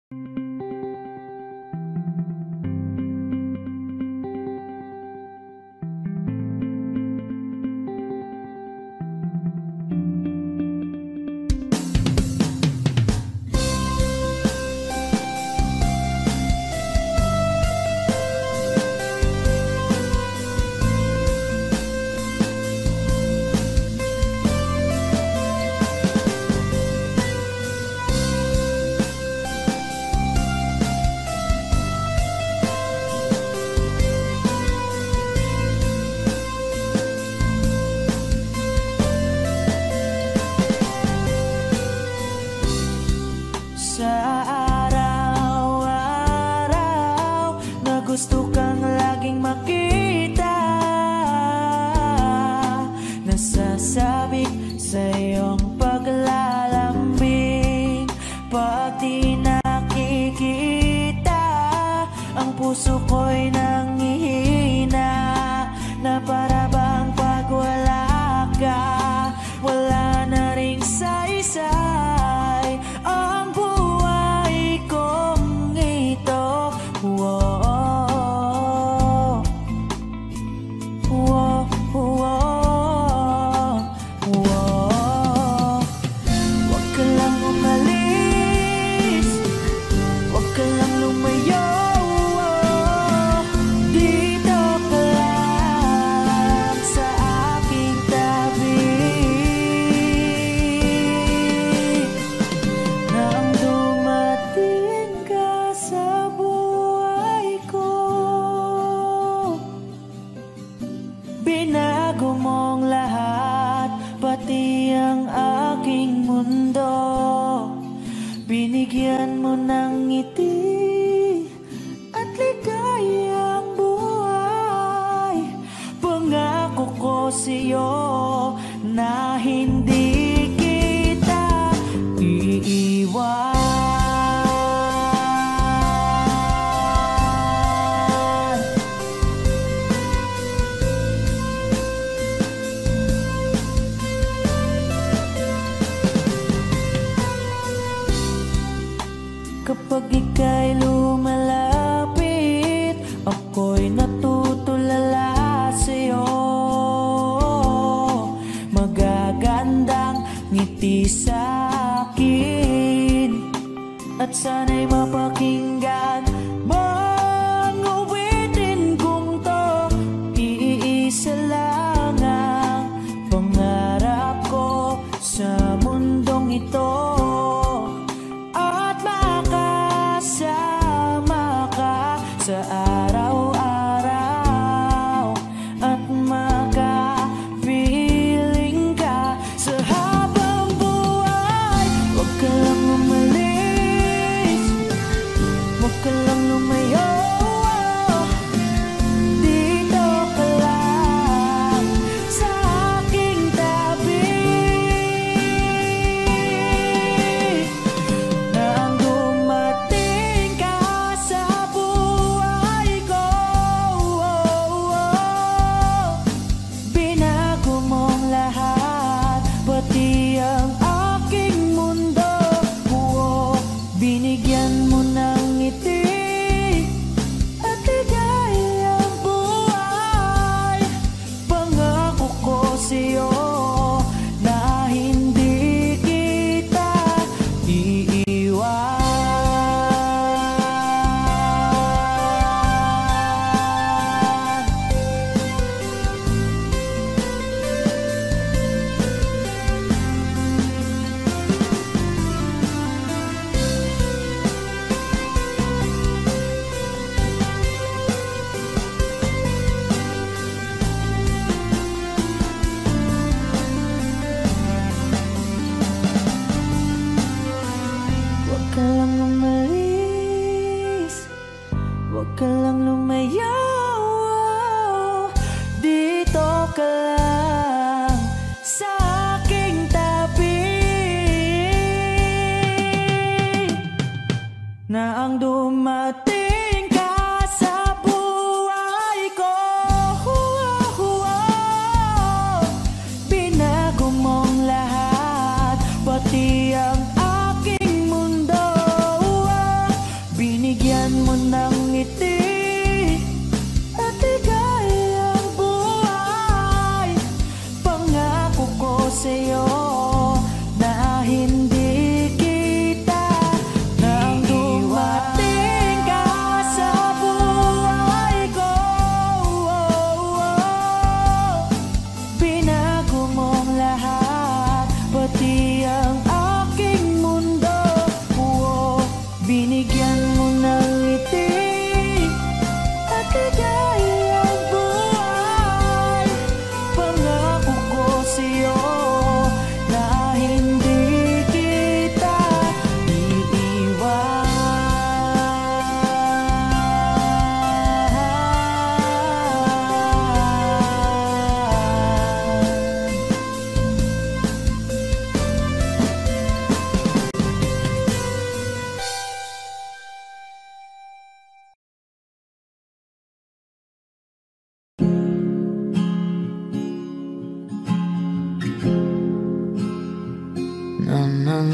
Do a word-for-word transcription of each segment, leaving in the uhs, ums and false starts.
Pati ang aking mundo,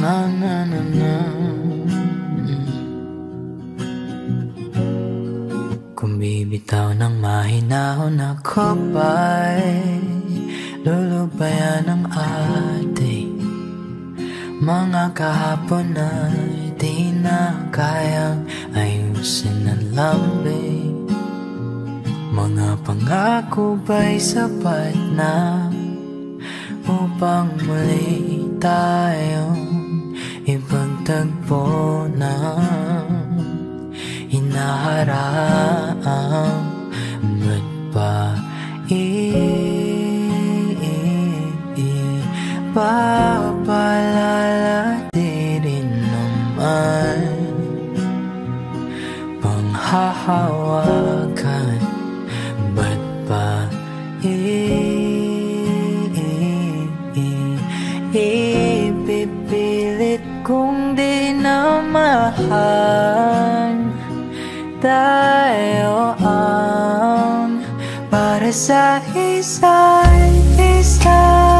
na na na na. Kung bibitaw ng mahinahon ako ba'y lulubayan ng ating mga kahapon ay di na kayang ayusin ang lambing. Mga pangako ba'y sapat na upang muli tayong ipagtagpo na hinaharap? Ba't pa ipapalala di rin naman panghahawakan? Ba't pa ipipilit kung di na mahal? Tayo ang para sa isa't isa.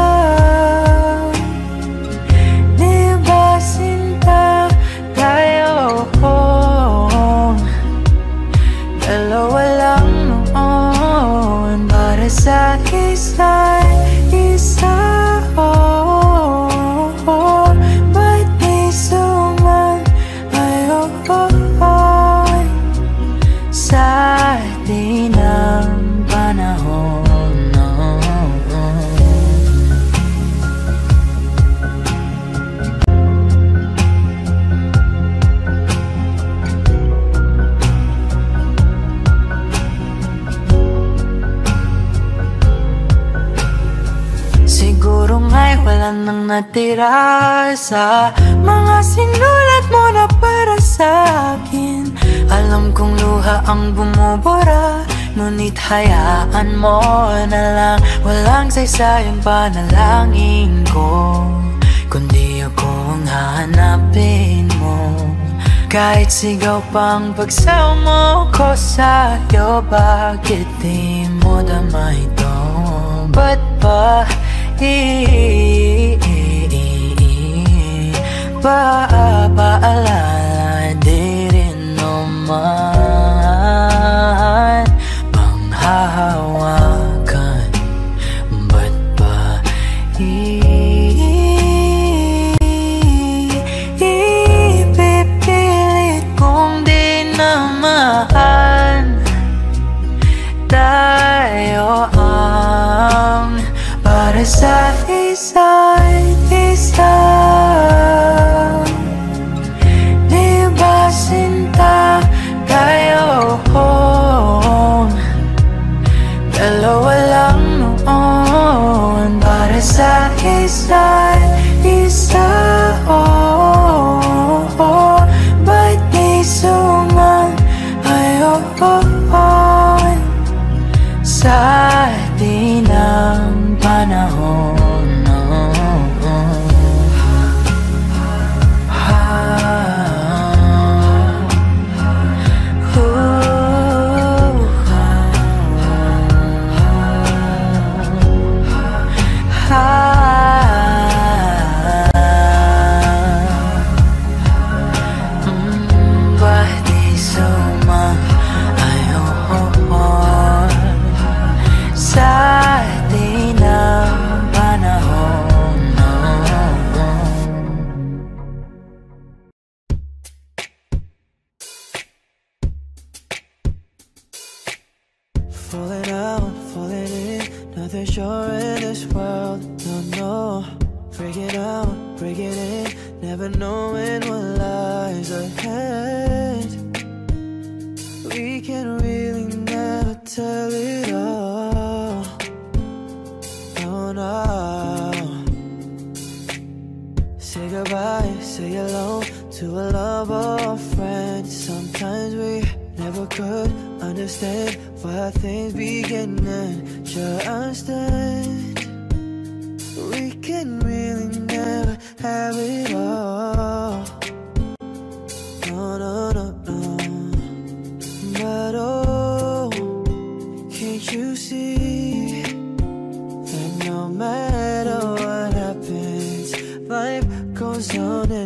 Di ba sinta tayo? Dalawa lang noon para sa isa't isa. Ba't di sumayon sa atin ang panahon? Siguro nga'y wala nang natira sa mga sinulat mo na para sa akin. Alam kong luha ang bumubura, ngunit hayaan mo na lang. Walang saysayang panalangin ko, kundi ako ang hahanapin mo. Kahit sigaw pang pagsaw mo ko sa'yo, bakit di mo dama ito? Ba't ba ipapaalala di rin naman panghahawakan? Ba't ba ipipilit kung di na mahal? Tayo ang para sa isa't isa. Di ba sinta tayo? Dalawa lang noon para sa isa't isa. Ba't di sumayon sa atin ang panahon? Falling out, falling in, nothing sure in this world, no, no. Breaking out, breaking in, never knowing what lies ahead. We can really never tell it all, no, no. Say goodbye, say hello to a lover or friend. Sometimes we never could understand why things begin and just end. We can really never have it all, no, no, no, no. But oh, can't you see that no matter what happens, life goes on and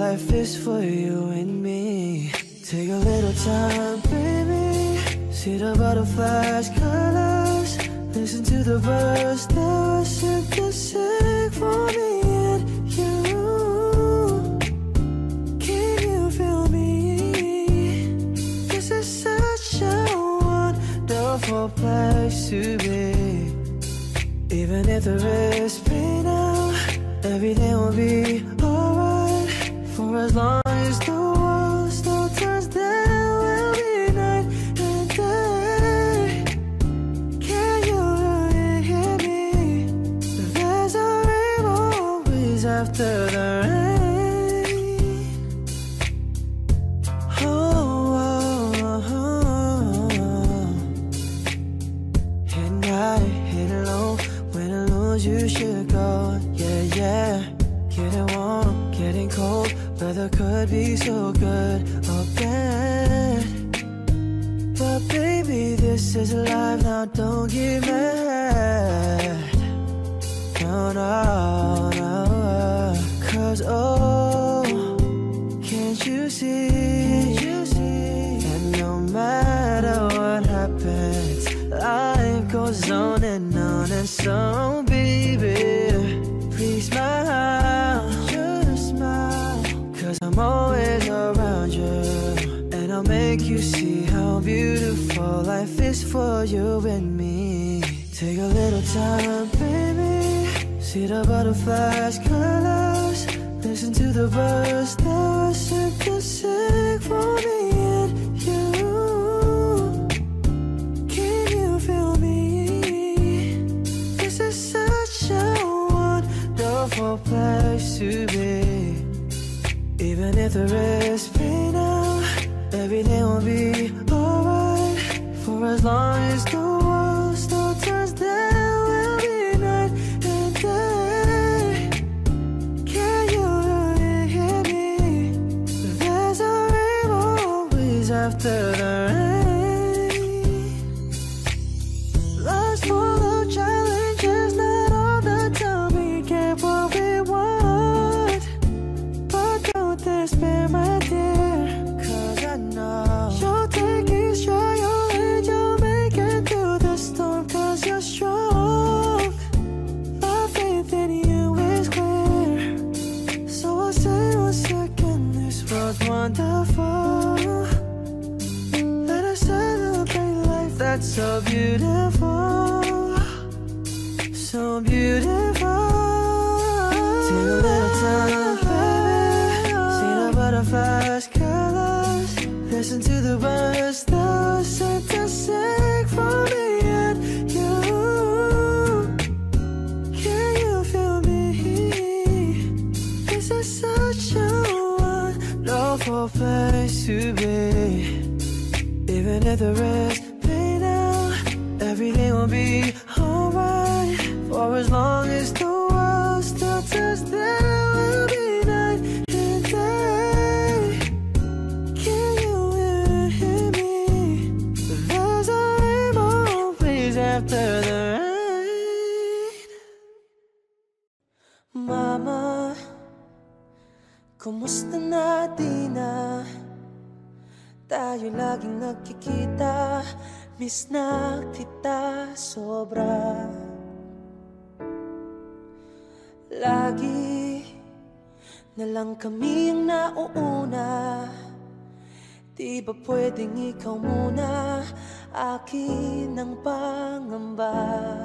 life is for you and me. Take a little time, baby. See the butterflies, colors. Listen to the birds that worship the sing for me and you. Can you feel me? This is such a wonderful place to be. Even if there is pain now, everything will be alright. For as long as the world still turns, there will be night and day. Can you really hear me? There's a rainbow always after the rain. Oh, oh, oh, oh. Hit night, hit low. When I lose, you should go. Yeah, yeah. Getting warm, getting cold. Weather could be so good or bad. But baby, this is life now, don't get mad. No, no, no. Cause oh, can't you see? Can't you see? And no matter what happens, life goes on and on. And so baby, please smile, just smile. Cause I'm always around you, and I'll make you see how beautiful life is for you and me. Take a little time, baby. See the butterflies, colors. Listen to the birds that worship the sing for me and you. Can you feel me? This is such a wonderful place to be. Even if there is pain now, everything will be alright. For as long as the world still turns, there will be night and day. Can you really hear me? There's a rainbow always after the rain. Life's full of challenges, not all the time we get what we want. But don't despair, my dear, cause I know you'll take it strong, you'll and you'll make it through the storm. Cause you're strong, my faith in you is clear. So I'll say once again, this world's wonderful. Let us celebrate life that's so beautiful, so beautiful. Take a little time, baby. See the butterflies, colors. Listen to the birds that were sent to sing for me and you. Can you feel me? This is such a wonderful place to be. Even if there is pain now, everything will be alright. For as long as the world still turns, there will be night and day. Can you really hear me? There's a rainbow always after the rain. Mama, kumusta na di na tayo laging nagkikita? Miss na kita sobra. Lagi na lang kami ang nauuna. Di ba pwedeng ikaw muna? Akin ang pangamba.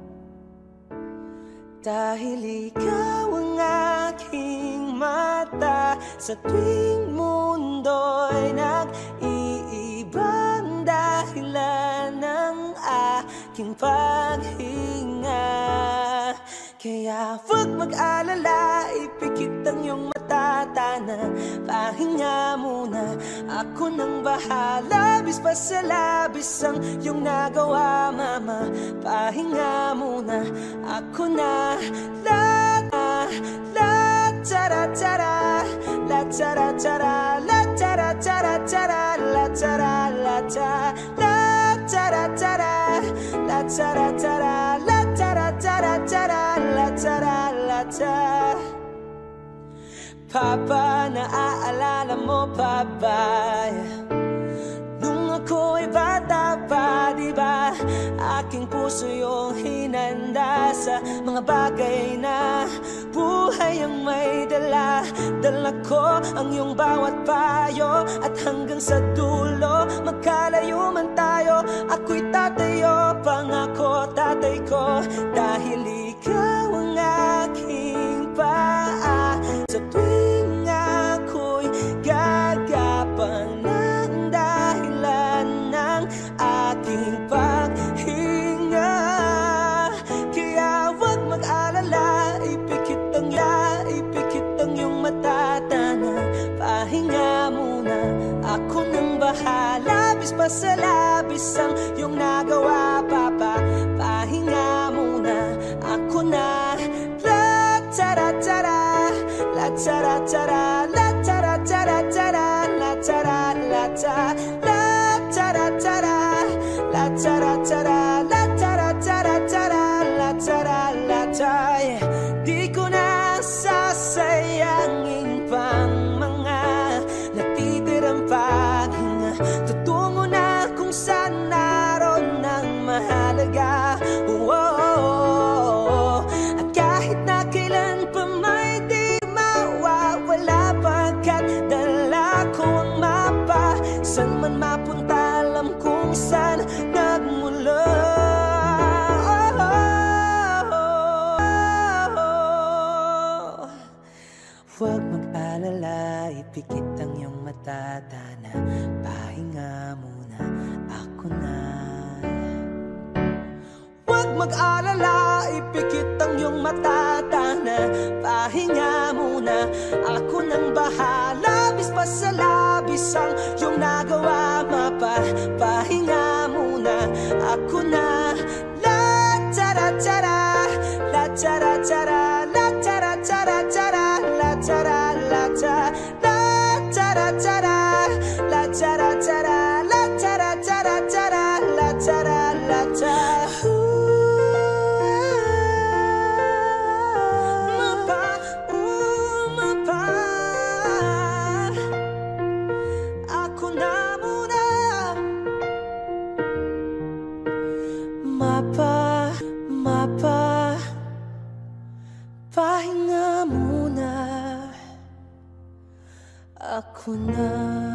Dahil ikaw ang aking mata, sa tuwing mundo'y nag-iibang dahilan ng aking paghinga. Kaya huwag mag-alala, ipikit ang iyong mata, tana, pahinga muna. Ako nang bahala, bis pa sa labis ang iyong nagawa, mama. Pahinga muna, ako na. La la la tara tara, la tara tara, la tara tara tara, la tara la ta, la tara tara, la tara tara, la tara tara tara, la tara la ta. pa ba? Naaalala mo pa ba? Nung ako'y bata pa, diba? Aking puso yung hinanda sa mga bagay na buhay ang may dala. Dala ko ang iyong bawat payo, at hanggang sa dulo magkalayo man tayo, ako'y tatayo, pangako tatay ko, dahil ikaw ang aking paa. Sa tuwing ako'y gagapan ng dahilan ng aking paghinga, kaya huwag mag-alala, ipikit ang ya, ipikit ang iyong mata, tana, pahinga muna, ako nang bahala. Labis pa sa labis ang iyong nagawa, papa, pahinga muna, ako na. La tara tara, la tara tara, la tara tara tara, la tara la tara, la tara tara, la tara tara, la tara tara tara, la tara la tara. Di ko na sasayangin pang mga natitirang paghinga, tutungo na kung saan naroon ng mahalaga. Oh, oh, oh. At kahit na kailan pa may di mawawala, pagkat dala ko ang mapa, saan man mapunta alam kung saan nagmula. Oh, oh, oh, oh. Huwag mag-alala, ipikit ang iyong mata, tana, pahinga muna, ako na. Huwag mag-alala, ipikit ang iyong mata, tana, pahinga muna, ako nang bahala. Labis pa sa labis ang iyong nagawa, mapa, pahinga muna, ako na. La tara tara, la tara tara, la tara tara tara, la tara la tara, la tara tara, la tara tara, la tara tara tara, la tara la tara. Mapa, uh, mapa, ako na muna. Mapa, mapa, pahinga muna, ako na.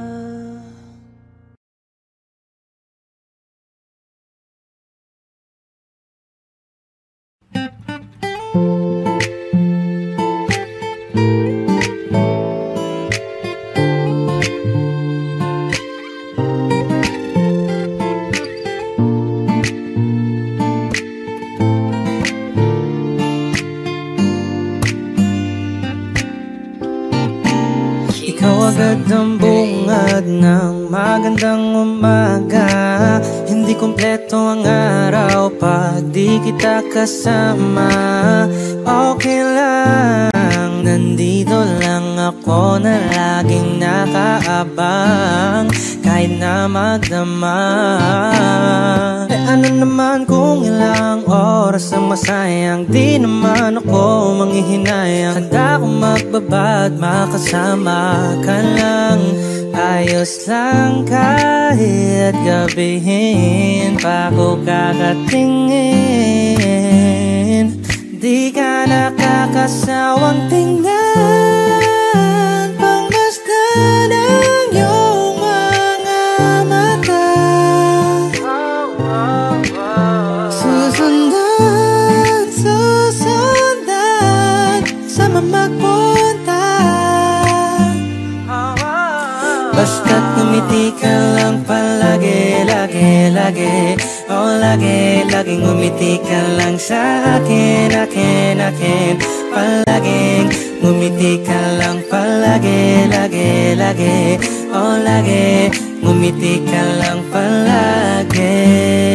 Ikaw agad ang bungad ng magandang umaga. Hindi kompleto ang araw pag di kita kasama. Okay lang, nandito lang ako na laging nakaabang, kahit na magdama. Eh ano naman kung ilang oras ang masayang, di naman ako manghihinayang. Handa akong magbaba at makasama ka lang. Ayos lang kahit gabihin pa ko kakatingin. Di ka nakakasawang tingnan, pangmasdan ang iyong mga mata. Susundan, susundan, sama magpunta. Basta't ngumiti ka lang palagi, lagi, lagi. Oh, lagi, laging ngumiti ka lang sa akin, akin, akin. Palaging ngumiti ka lang palagi, lagi, lagi. Oh, lagi, ngumiti ka lang palagi.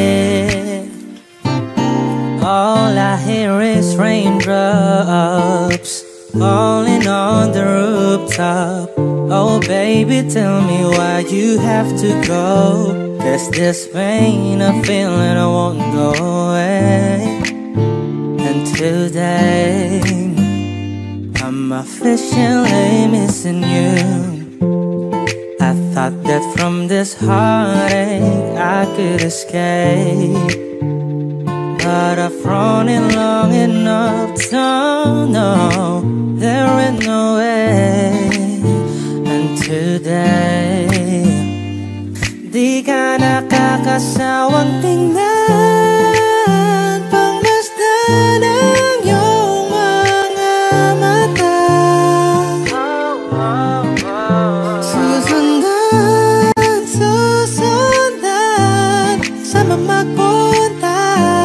All I hear is raindrops falling on the rooftop. Oh baby, tell me why you have to go. There's this pain, a feeling I won't go away. And today I'm officially missing you. I thought that from this heartache I could escape, but I've run it long enough to know there is no way. And today, di ka nakakasawang tingnan, pangmasdan ang iyong mga mata. Susundan, susundan, sama magpunta.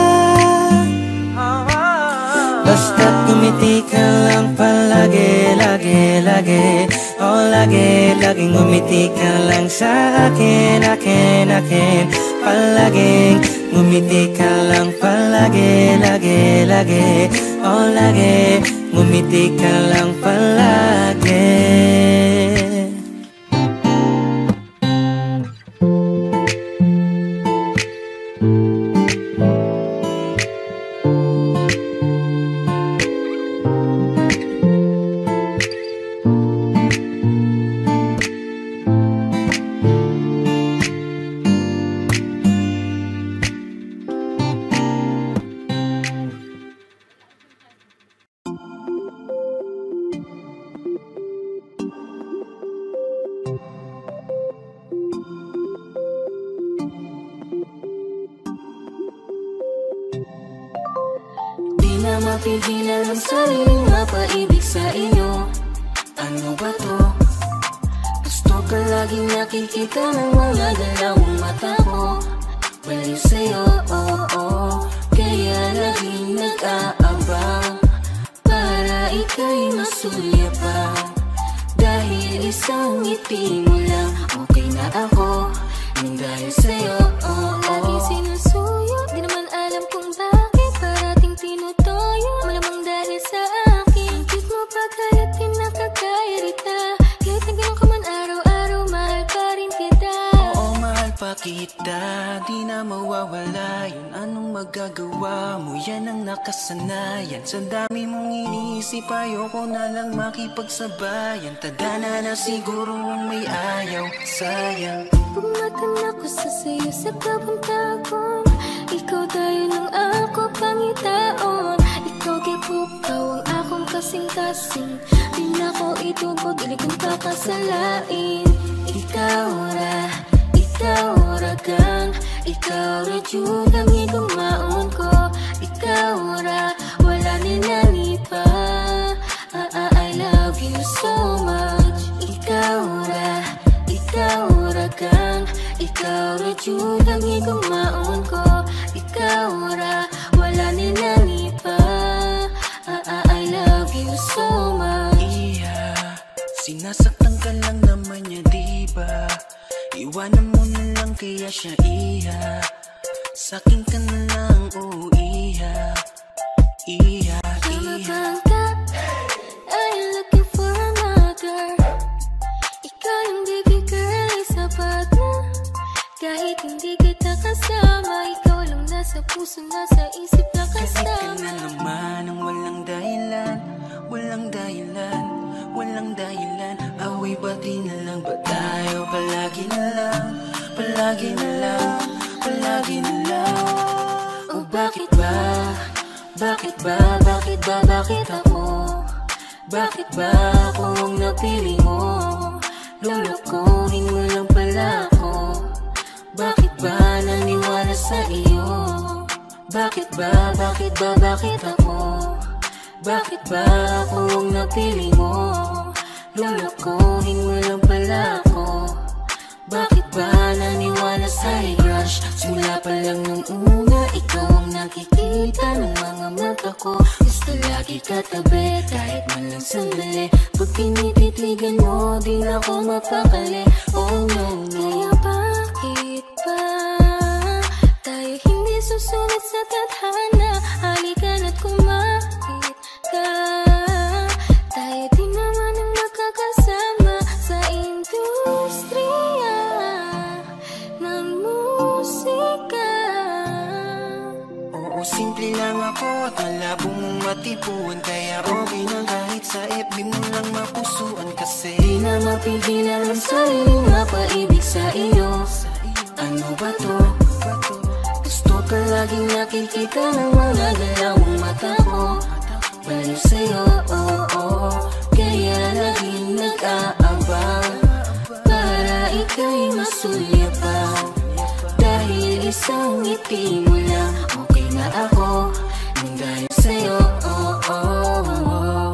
Basta't gumiti ka lang palagi, lagi, lagi. Oh, lagi, laging ngumiti ka lang sa akin, akin, akin. Palaging ngumiti ka lang palagi, lagi, lagi. Oh, lagi, ngumiti ka lang palagi. Mapigilan ang sariling mapaibig sa inyo. Ano ba to? Gusto ka laging nakikita ng mga dalawang mata ko. Baliw sa'yo, oh, oh. Kaya laging nag-aabang para ika'y masulyapan. Dahil isang ngiti mo lang, okay na ako. Nang dahil sa'yo, oh, oh. Laging sinusuyo, di naman alam kung bakit parating tinutoyo. Malamang dahil sa akin, ang cute mo pa kaya't di nakakairita. Kahit na ganun ka man araw-araw, mahal pa rin kita. Oo, mahal pa kita, di na mawawala yun. Anong magagawa mo, yan ang nakasanayan. Sa dami mong iniisip, ayoko na lang makipagsabayan. Tadhana na siguro ang may ayaw, sayang. Pumatan ako sa sayo sa kabantagon. Ikaw tayo ng ako pangitaon. Ikaw gipukaw ang akong kasing-kasing. Di na ko itugod, dili kong kakasalain. Ikaw ra, ikaw ra gang. Ikaw ra jud ang igumaon ko. Ikaw ra, wala ninani pa. ah, ah, I love you so much. Ikaw ra, ikaw ra gang. Ikaw ra jud ang igumaon ko. Ikaw ra, wala ninani pa. ah, ah, I love you so much. Iya, sinasaktan ka lang naman niya, diba? Iwanan mo na lang kaya siya, iya. Sa'kin ka na lang, oh iya. Iya, Tama iya. bang ka? Are you looking for another? Ikaw yung baby girl, ay sapat na. Kahit hindi kita kasama, ikaw lang nasa puso, nasa isip na Kahit ka kasama. na naman ang walang dahilan, walang dahilan, walang dahilan. Away pati na lang ba tayo? Palagi na lang, palagi na lang, palagi na lang. Oh bakit ba? Bakit ba? Bakit ba? Bakit ako? Bakit ba ako ang napili mo? Lulukuhin mo lang pala ako. Bakit ba naniwala sa iyo? Bakit ba? Bakit ba? Bakit ako? Bakit ba ako ang napili mo? Lulukuhin mo lang pala ako. Bakit ba naniwala sa crush? Simula pa lang nung una, ikaw ang nakikita ng mga mata ko. Gusto lagi katabi, kahit man lang sandali. Pag pinititigan mo, di na ako mapakali. Oh no, no. Kaya bakit ba tayo hindi susunod sa tadhana? Halika na't kumapit ka. Tayo din naman ang magkakasama sa industriya ng musika. Oo Oo, simple lang ako at malabo mong matipuan. Kaya okay na kahit sa F B mo lang mapusuan. Kasi di na mapigilan ang sariling mapaibig sa iyo. Ano ba to? Gusto ka laging nakikita ng mga galawang mata ko. Baliw sa'yo, oh, oh. Kaya laging nag-aabang para ika'y masuyapan. Dahil isang ngiti mo lang, okay na ako nang dahil sa'yo, oh, oh, oh.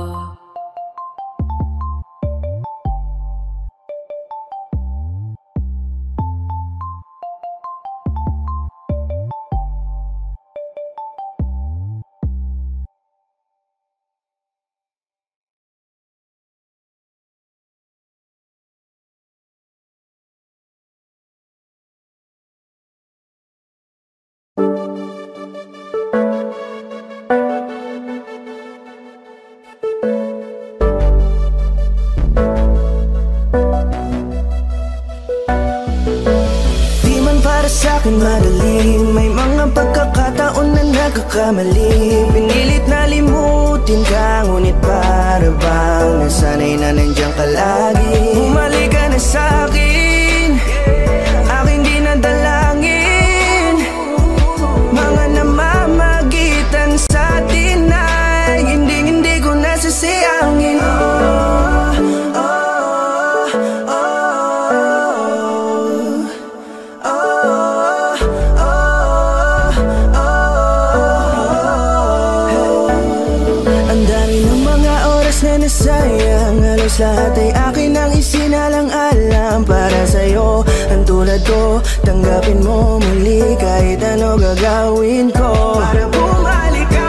Sa'kin madali, may mga pagkakataon na nagkakamali. Pinilit na limutin ka, ngunit para bang nasanay na nandiyan ka lagi. Bumalik ka na sa'kin, aking dinadalangin. Mga namamagitan sa atin ay hindi, hindi ko nasasayangin. Oh, oh. Sayang, halos lahat ay akin ang isinalang-alam para sa'yo. Ang tulad ko, tanggapin mo muli kahit ano gagawin ko para bumalik ka.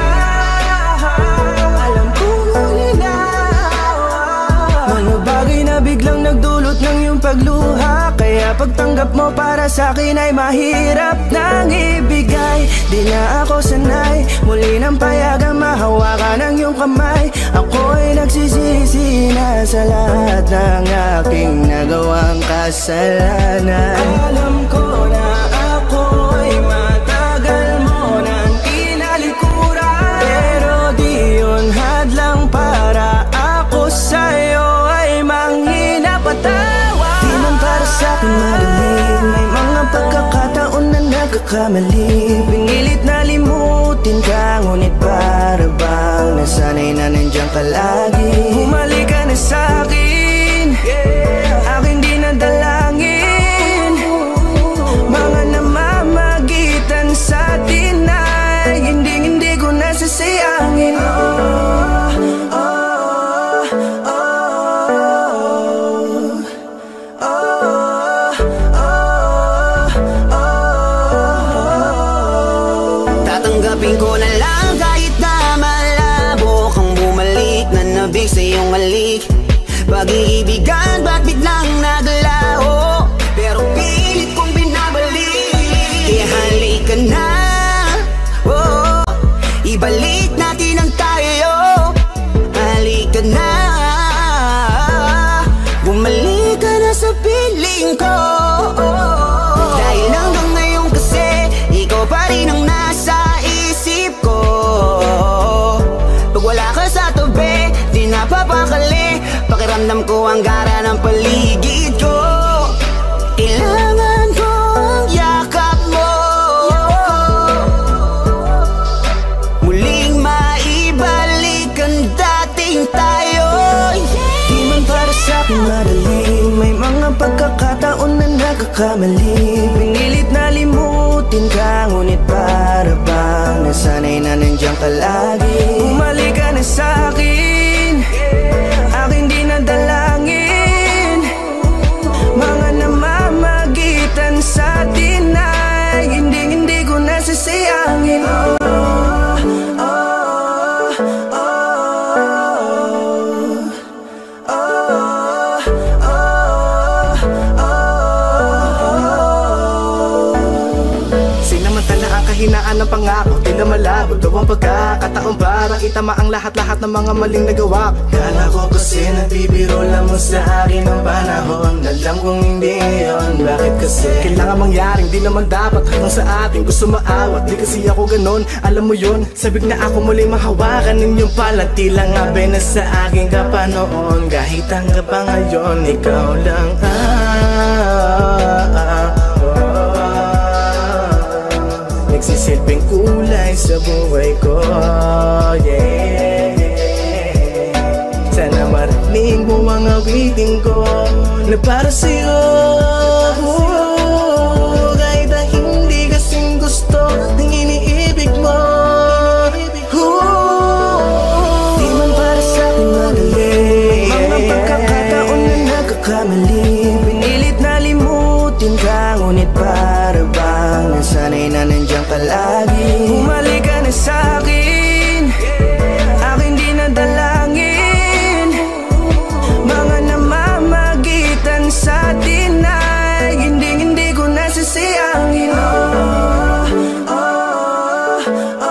Alam kong nilinaw mga bagay na biglang nagdulot ng iyong pagluha. Kaya pagtanggap mo para sa'kin ay mahirap nang ibigay. Di na ako sanay, muli nang payagang mahawakan ang iyong kamay. Ako'y nagsisisi na sa lahat ng aking nagawang kasalanan. Alam ko na ako'y matagal mo nang tinalikuran, pero di yun hadlang para ako sa'yo ay manghina patawa. Di man para sa'kin madali, may mga pagkakataon na nagkakamali. Pinilit na limutin ka, ngunit para bang nasanay na nandiyan ka lagi. Bumalik ka na sa'kin, aking dinadalangin. Mga namamagitan sa atin ay hindi, hindi ko nasasayangin. Oh, oh, oh, oh, oh, oh. Tatanggapin ko na lang kahit na malabo kang bumalik na nabig sa iyong halik. Pag-iibigan ba't biglang naglaho, pero pilit kong binabalik. Kaya halika na, oh, ibalik natin ang tayo. Halika na, bumalik ka na sa piling ko. Dahil hanggang ngayon kasi ikaw pa rin ang nasa isip ko. Pag wala ka sa tabi, di napapakali. Pakiramdam ko ang gara ng paligid ko. Kailangan ko ang yakap mo, muling maibalik ang dating tayo. Di man para sa'kin madali, may mga pagkakataon na nagkakamali. Pinilit na limutin ka, ngunit para bang nasanay na nandiyan ka lagi. Bumalik ka na sa'kin, aking dinadalangin. Mga namamagitan sa atin ay hindi, hindi ko nasasayangin. Oh, oh, oh, oh, oh, oh, oh. ng pangako, tila malabo daw ang pagkakataon para itama ang lahat-lahat ng mga maling nagawa. Kala ko kasi nagbibiro lang mo sa akin ang panahon. Alam kong hindi yun, bakit kasi kailangan mangyaring di naman dapat hanggang sa ating gusto maawat. Di kasi ako ganon, alam mo yun. Sabik na ako muli mahawakan ninyong palat. Tila nga ba na sa akin ka pa noon. Kahit hanggang pa ngayon, ikaw lang ah. Nagsisilbing kulay sa buhay ko, yeah. Sana marinig mo ang awitin ko na para sa'yo, kahit na hindi kasing gusto ng iniibig mo. Di man para sa'kin madali, mga pagkakataon na nagkakamali. Pinilit na limutin ka, ngunit para bang nasanay na nandiyan ka lagi. Bumalik ka na sa'kin, aking di nadalangin. Mga namamagitan sa atin ay hindi, hindi ko nasasayangin. Oh, oh, oh,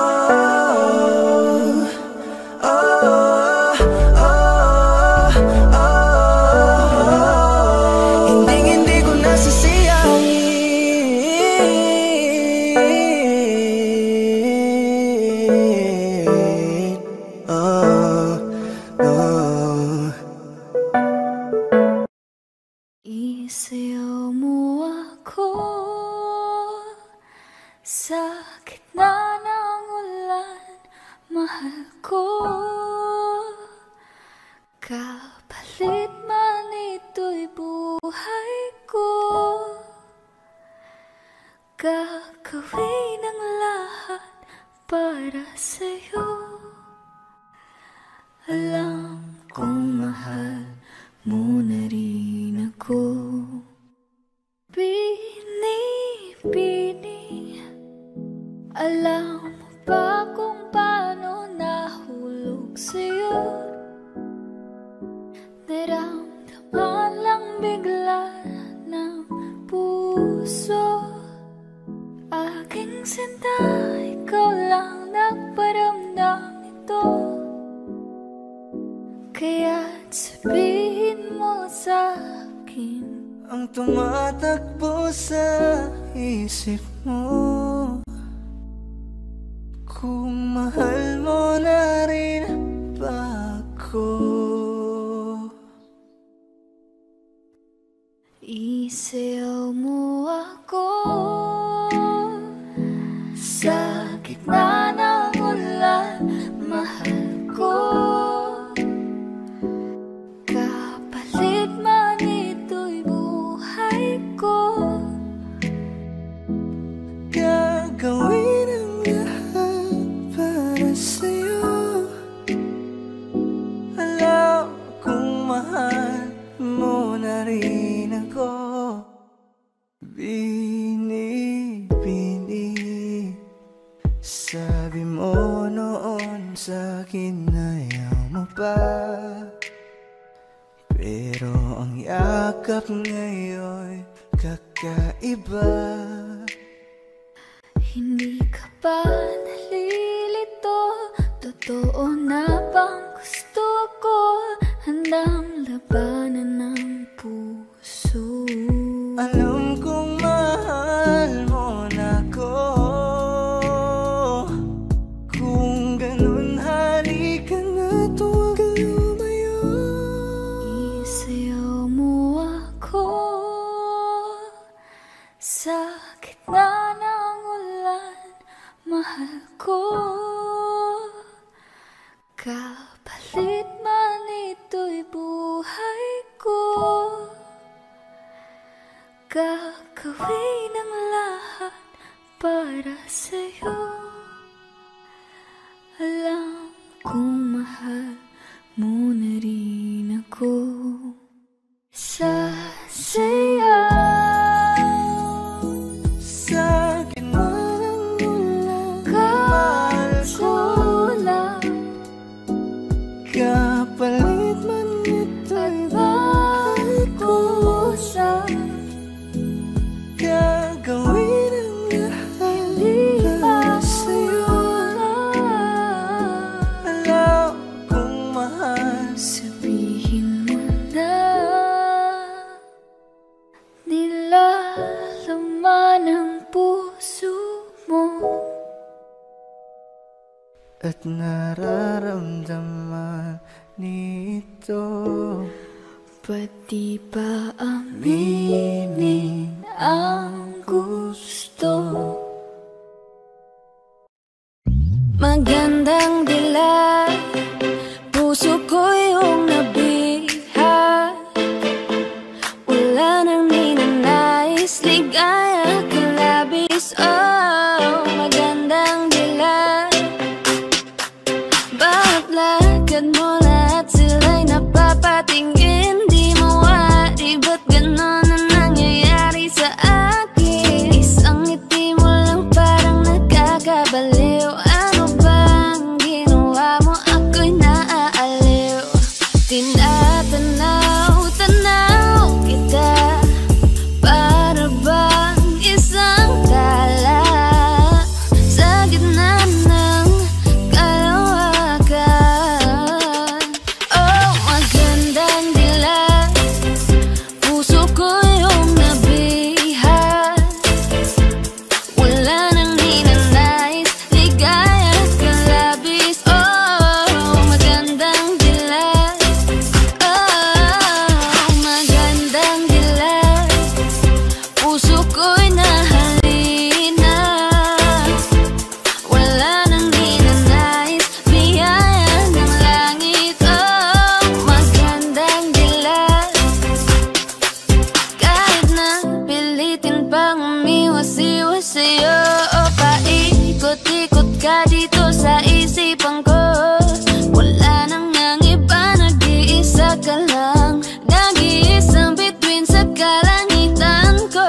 oh, oh, oh, oh. Hindi, hindi ko nasasayangin. Oh, oh. Isayaw mo ako sa gitna ng ulan, mahal ko. Kapalit man ito'y buhay ko, gagawin ang lahat para sa'yo. Alam kong mahal mo na rin ako. Bini-bini, alam mo ba kung paano nahulog sa'yo? Naramdaman lang bigla ng puso. Aking sinta, ikaw lang nagparamdam nito. Kaya't sabihin mo sa'kin ang tumatakbo sa isip mo, kung mahal mo na rin ba ako? Isayaw mo ako sa gitna ng ulan, mahal ko. Kapalit man ito'y buhay ko, gagawin ang lahat para sa'yo. Alam kong mahal mo na rin ako. Bini-bini, sabi mo noon sa'kin ayaw mo pa, pero ang yakap ngayon kakaiba. hindi ka ba nalilito? Totoo na bang gusto ko? Handang labanan ng puso. Alam kong mahal mo na ko. Kung ganun, halika na, tuwag ka lumayo. Isayaw mo ako sa gitna ng ulan, mahal ko. Kapalit man ito'y buhay ko, gagawin ang lahat para sa'yo. Alam kong mahal mo na rin ako. Sasayaw Sa gitna ng ulan, mahal ko lang, kapalit man ito'y mahal ko siya. gagawin ang lahat Di ba at nararamdaman nito. Pati ba aminin ang gusto? Magandang dilag, puso ko yung nabihat. Wala nang ninanais, ligaya ka labis. Oh, magandang dilag, bakit lakad mo lahat sila'y napapatingin? Di mawari, ba't ganon ang nangyayari sa akin? Isang ngiti mo lang parang nagkakabaliw. Ano bang ginawa mo? Ako'y naaaliw. Tinatanaw, tanaw kita, para bang isang tala sa gitna ng kalawakan. Oh, magandang dilag, puso ko yung nabihat. Wala nang ninanais, ligaya ka labis. Oh, magandang dilag. Oh, magandang dilag, puso ko'y nahalina. Wala nang ninanais, biyaya ng langit. Oh, magandang dilag, kahit na pilitin pang umiwas-iwas sa'yo. O paikot-ikot ka dito sa isipan ko. Wala nang ang iba, nag-iisa ka lang, nag-iisang bituin sa kalangitan ko.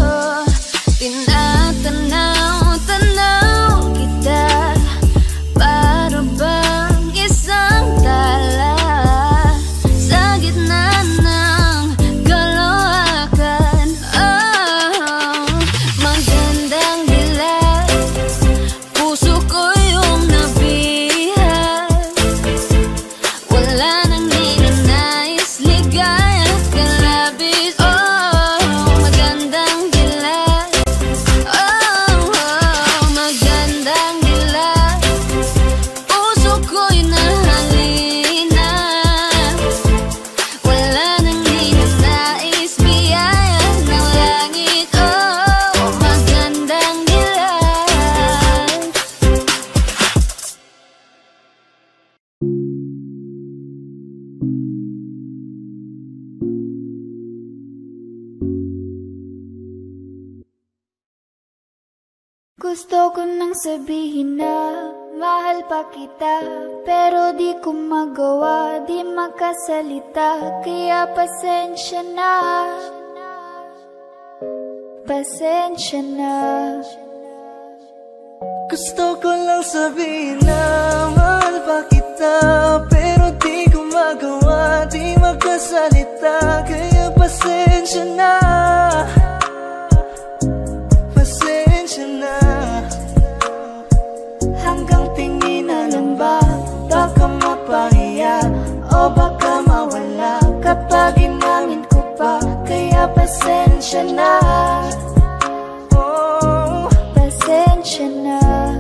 Tinatanaw, tanaw kita, para bang isang tala sa gitna ng kalawakan. Oh, magandang dilag, puso ko yung nabihat. Wala nang ninanais, ligaya ka labis. Oh, magandang dilag. Oh, oh, magandang dilag, puso ko'y nahalina. Wala nang ninanais, biyaya ng langit. Oh, magandang dilag. Gusto ko nang sabihin na mahal pa kita, pero di ko magawa, di makasalita. Kaya pasensya na, pasensya na. Gusto ko lang sabihin na mahal pa kita, pero di ko magawa, di magkasalita. Kaya pasensya na, pasensya na. Hanggang tingin na lang ba, baka mapahiya o baka mawala kapag inamin ko pa. Kaya pasensya na, oh, Pasensya na.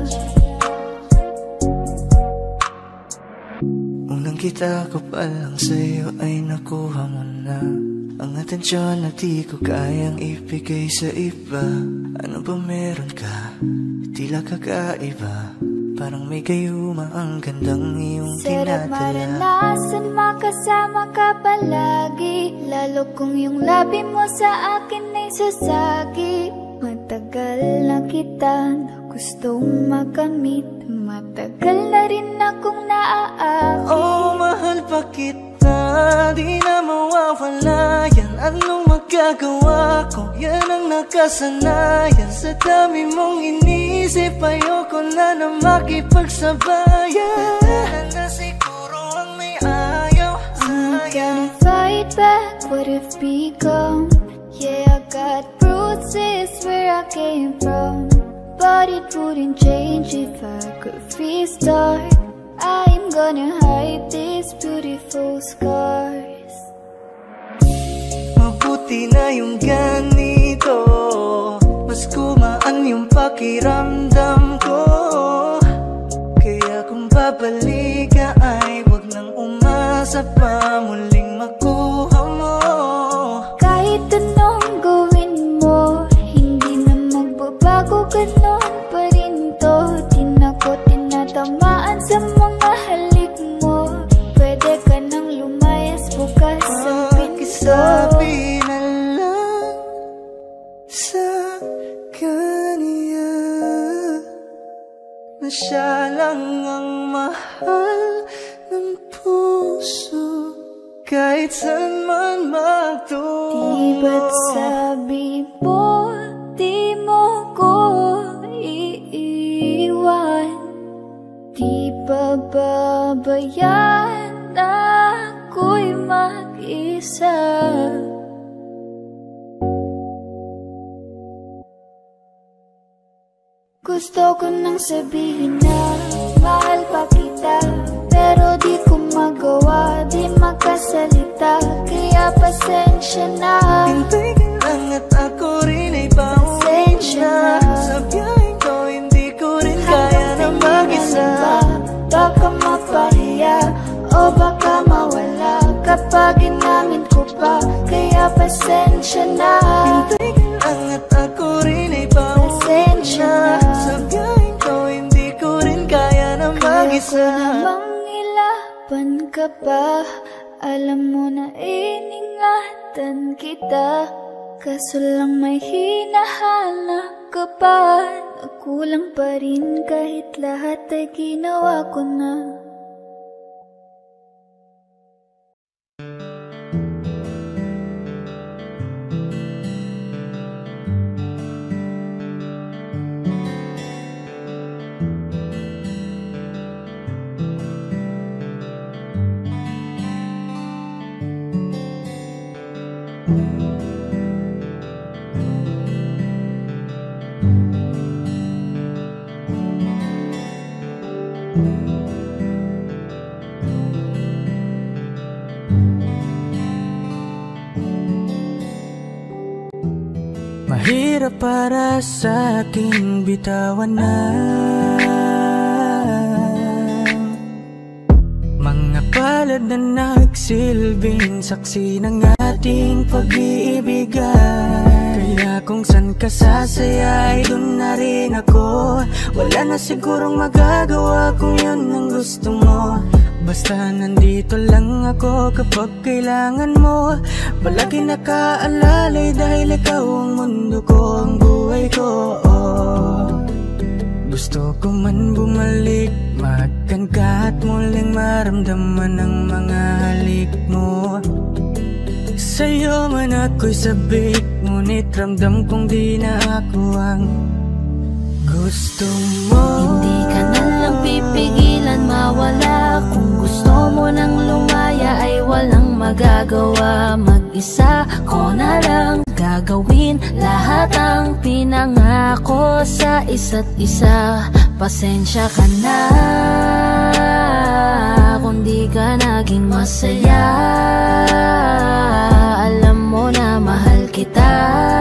unang kita ko pa lang sa'yo ay nakuha mo na ang atensyon na di ko kayang ibigay sa iba. Ano ba meron ka? Tila kakaiba, parang may gayuma ang gandang iyong Sarap tinatala. maranasan, makasama ka palagi, lalo kung yung labi mo sa akin ay sasagi. Matagal na kita na gustong makamit, matagal na rin akong naaakit. Oh, mahal pa kita, di na mawawala yan. Anong magagawa ko? Yan ang nakasanayan. Sa dami mong inisip, ayoko na na makipagsabayan. Wala na siguro ang may ayaw I'm sa'yo. gonna fight back what it's become. Yeah, I got bruises where I came from, but it wouldn't change if I could restart. I'm gonna hide these beautiful scars. Mabuti na yung ganito, mas gumaan yung pakiramdam ko. Kaya kung babalik ka ay wag nang umasa pa muling makuha mo. Kahit anong gawin mo, hindi na magbabago, ganon pa rin to. Di na ko tinatamaan sa mga halik mo. Pwede ka nang lumayas bukas ang pinto. Pakisabi na lang sa kanya na siya lang ang mahal ng puso, kahit saan man magtungo. Di ba't sabi mo, di mo ko iiwan? Di ba babayaan ako'y mag-isa? Gusto ko nang sabihin na mahal pa kita, pero di ko magawa, di makasalita, kaya pasensya na. Hintay ka lang at ako rin ay pauwi na. Sa biyaheng ko hindi ko rin kaya na mag-isa. Baka mapahiya o baka mawala kapag inamin ko pa, kaya pasensya na. Hintay ka lang at ako rin ay pauwi na. Sa biyaheng ko hindi ko rin kaya na mag-isa. Kaya ko namang ilaban ka pa, alam mo na iningatan kita, kaso lang may hinahanap ka pa. Nagkulang pa rin kahit lahat ay ginawa ko na. Mahirap para sa aking bitawan na mga palad na nagsilbing saksi ng ating pag-iibigan. Kaya kung san ka sasaya ay dun na rin ako. Wala na sigurong magagawa kung yun ang gusto mo. Basta nandito lang ako kapag kailangan mo. Palagi nakaalalay dahil ikaw ang mundo ko, ang buhay ko. Gusto ko man bumalik, magkan ka at muling maramdaman ang mga halik mo. Sa'yo man ako'y sabik, ngunit ramdam kong di na ako ang gusto mo. Hindi ka na lang pipigilan mawala. Kung gusto mo nang lumaya ay walang magagawa. Mag-isa ko na lang gagawin lahat ang pinangako sa isa't isa. Pasensya ka na kung di ka naging masaya. Alam mo na mahal kita,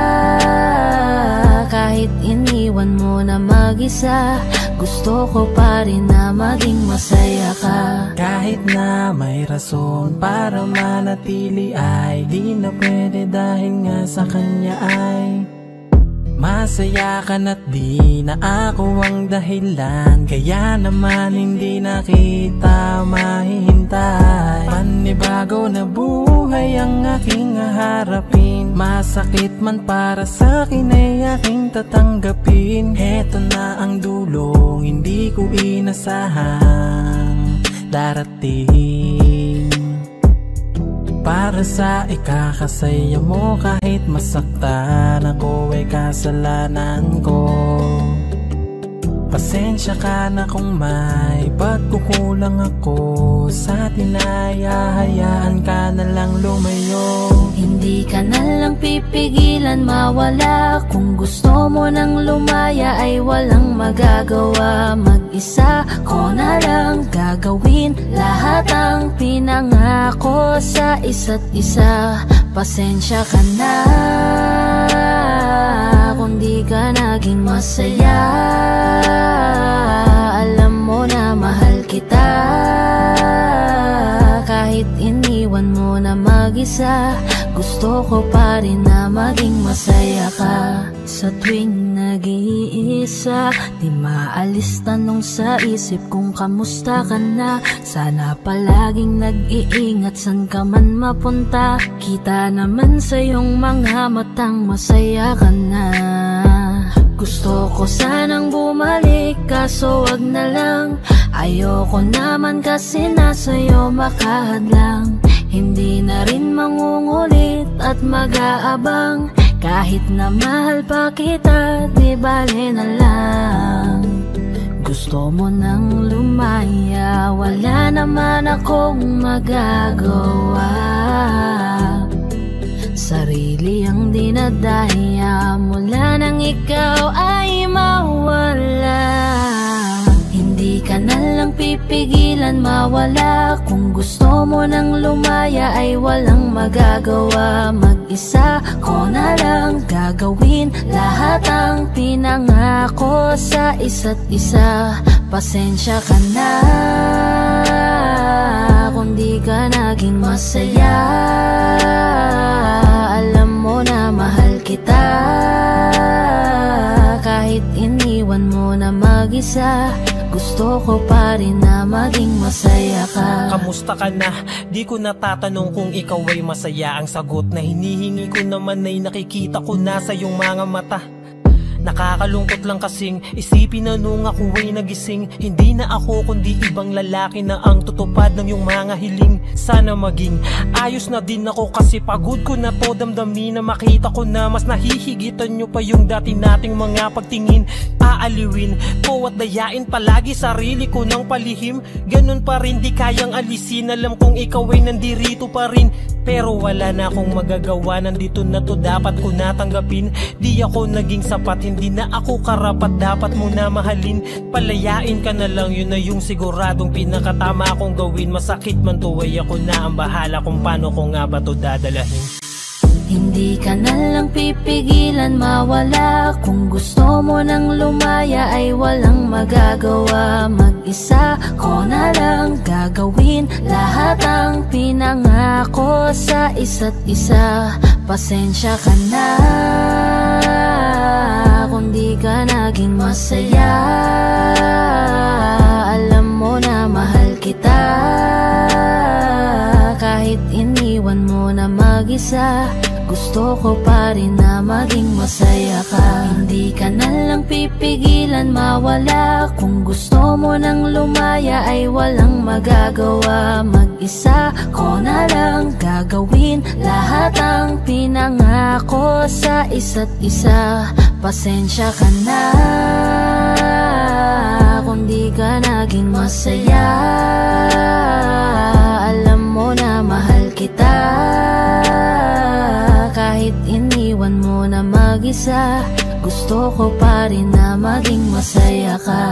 kahit iniwan mo na mag-isa. Gusto ko pa rin na maging masaya ka. Kahit na may rason para manatili ay di na pwede dahil nga sa kanya ay masaya ka na't di na ako ang dahilan. Kaya naman hindi na kita mahihintay. Panibago na buhay ang aking haharapin. Masakit man para sa'kin ay aking tatanggapin. Heto na ang dulong hindi ko inasahang darating. Para sa ikakasaya mo kahit masaktan ako ay kasalanan ko. Pasensya ka na kung may pagkukulang ako sa tinaya. Hayaan ka na lang lumayo. Hindi ka na lang pipigilan mawala. Kung gusto mo nang lumaya ay walang magagawa. Mag-isa ko na lang gagawin lahat ang pinangako sa isa't isa. Pasensya ka na kung di ka naging masaya. Alam mo na mahal kita, mag-isa. Gusto ko pa rin na maging masaya ka. Sa tuwing nag-iisa, di maalis tanong sa isip kung kamusta ka na. Sana palaging nag-iingat san ka man mapunta. Kita naman sa iyong mga matang masaya ka na. Gusto ko sanang bumalik kaso wag na lang. Ayoko naman kasi nasa'yo makahadlang. Hindi na rin mangungulit at mag-aabang. Kahit na mahal pa kita, di bale na lang. Gusto mo nang lumaya, wala naman akong magagawa. Sarili ang dinadaya, mula nang ikaw ay mawala. Hindi ka na lang pipigilan mawala. Kung gusto mo nang lumaya ay walang magagawa. Mag-isa ko na lang gagawin lahat ang pinangako sa isa't isa. Pasensya ka na kung di ka naging masaya. Alam mo na mahal kita, kahit iniwan mo na mag-isa. Gusto ko pa rin na maging masaya ka. Kamusta ka na? Di ko natatanong kung ikaw ay masaya. Ang sagot na hinihingi ko naman ay nakikita ko na sa iyong mga mata. Nakakalungkot lang kasing isipin na nung ako ay nagising, hindi na ako kundi ibang lalaki na ang tutupad ng iyong mga hiling. Sana maging ayos na din ako kasi pagod ko na to damdamin. Na makita ko na mas nahihigitan nyo pa yung dati nating mga pagtingin. Aaliwin ko at dayain palagi sarili ko ng palihim. Ganun pa rin di kayang alisin. Alam kong ikaw ay nandirito pa rin, pero wala na akong magagawa. Nandito na to, dapat ko natanggapin. Di ako naging sapat, hindi na ako karapat, dapat mo na mahalin. Palayain ka na lang, yun na yung siguradong pinakatama kong gawin. Masakit man to ay ako na ang bahala kung paano ko nga ba to dadalahin. Hindi ka na lang pipigilan mawala. Kung gusto mo nang lumaya ay walang magagawa. Mag-isa ko na lang gagawin lahat ang pinangako sa isa't isa. Pasensya ka na kung di ka naging masaya. Alam mo na mahal kita, kahit iniwan mo na mag-isa. Gusto ko pa rin na maging masaya ka. Hindi ka na lang pipigilan mawala. Kung gusto mo nang lumaya ay walang magagawa. Mag-isa ko na lang gagawin lahat ang pinangako sa isa't isa. Pasensya ka na kung di ka naging masaya. Alam mo na mahal kita, kahit iniwan mo na mag-isa. Gusto ko pa rin na maging masaya ka.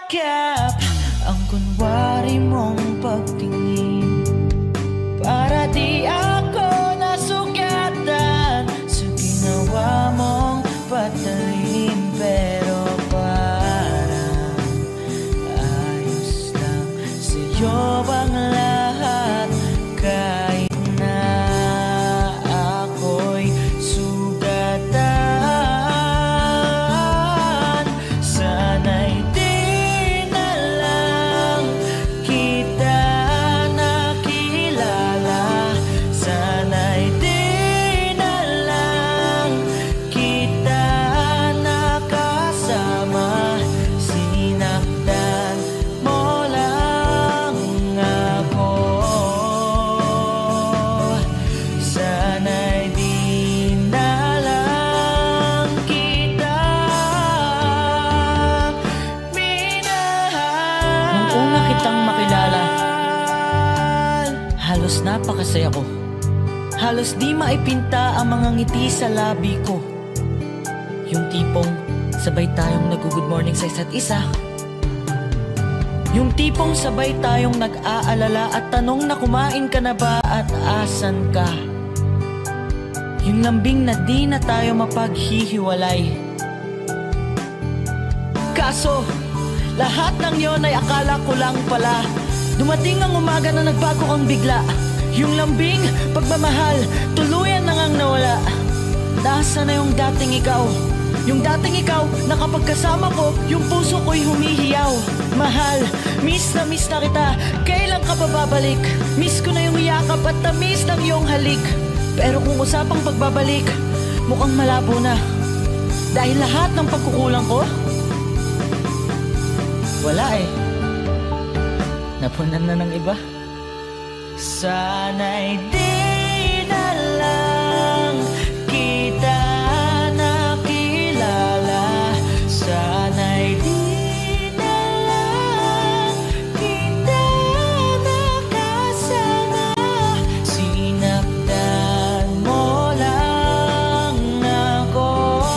yakap ang kunwari mong pagtingin, para di ako nasugatan sa ginawa mong patalim. Pero parang ayos lang sa'yo bang lahat, kahit na ako'y sugatan. Sana'y di na lang kita nakilala, sana'y di na lang kita nakasama. Sinaktan mo lang ako, sana'y di na lang kita minahal. Nung una kitang makilala, halos napakasaya ko. Halos di maipinta ang mga ngiti sa labi ko. Yung tipong sabay tayong nag-good morning sa isa't isa. Yung tipong sabay tayong nag-aalala at tanong na kumain ka na ba at asan ka. Yung lambing na di na tayo mapaghihiwalay. Kaso, lahat ng yon ay akala ko lang pala. Dumating ang umaga na nagbago kang bigla. Yung lambing, pagmamahal, tuluyan na ngang nawala. Nasa na yung dating ikaw? Yung dating ikaw, na kapag kasama ko, yung puso ko'y humihiyaw. Mahal, miss na miss na kita, kailan ka pa babalik? Miss ko na yung yakap at tamis ng iyong halik. Pero kung usapang pagbabalik, mukhang malabo na. Dahil lahat ng pagkukulang ko, wala eh. Napunan na ng iba. Sana'y di na lang kita nakilala, sana'y di na lang kita nakasama. Sinaktan mo lang ako,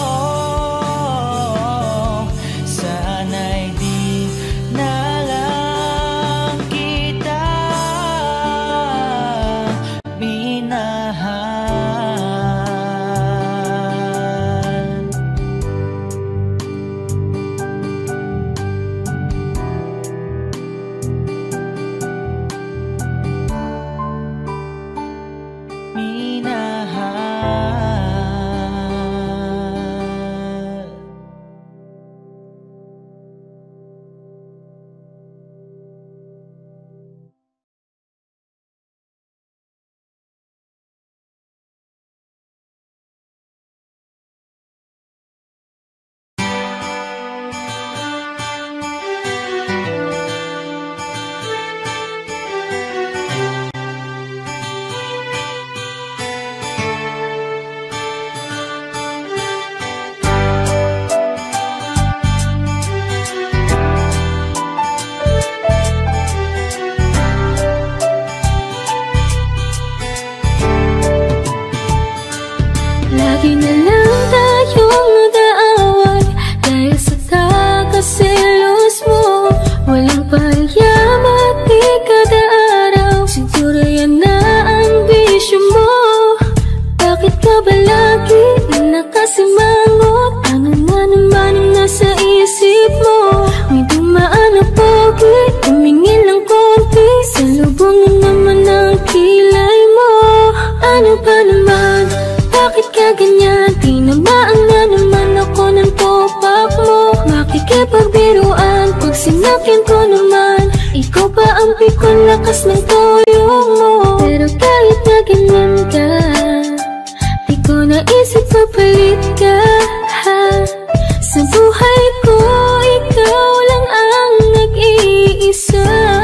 sana'y di na lang kita minahal. Minahal. Lagi na lang tayong nag-aaway dahil sa kakaselos mo. Walang palyama at di kada araw, siguro yan na ang bisyo mo. Bakit ka ba lagi nakasimangot? Ano na naman ang nasa isip mo? May dumaan na pogi, tumingin ng konti, salubong na naman ang kilay mo. Ano ba naman? Bakit ka ganyan? Tinamaan na naman ako ng topak mo. Makikipagbiruan pag sinakyan ko naman, ikaw pa ang pikon lakas ng toyo mo. Pero kahit na ganyan ka, di ko naisip papalit ka. Sa buhay ko, ikaw lang ang nag-iisa.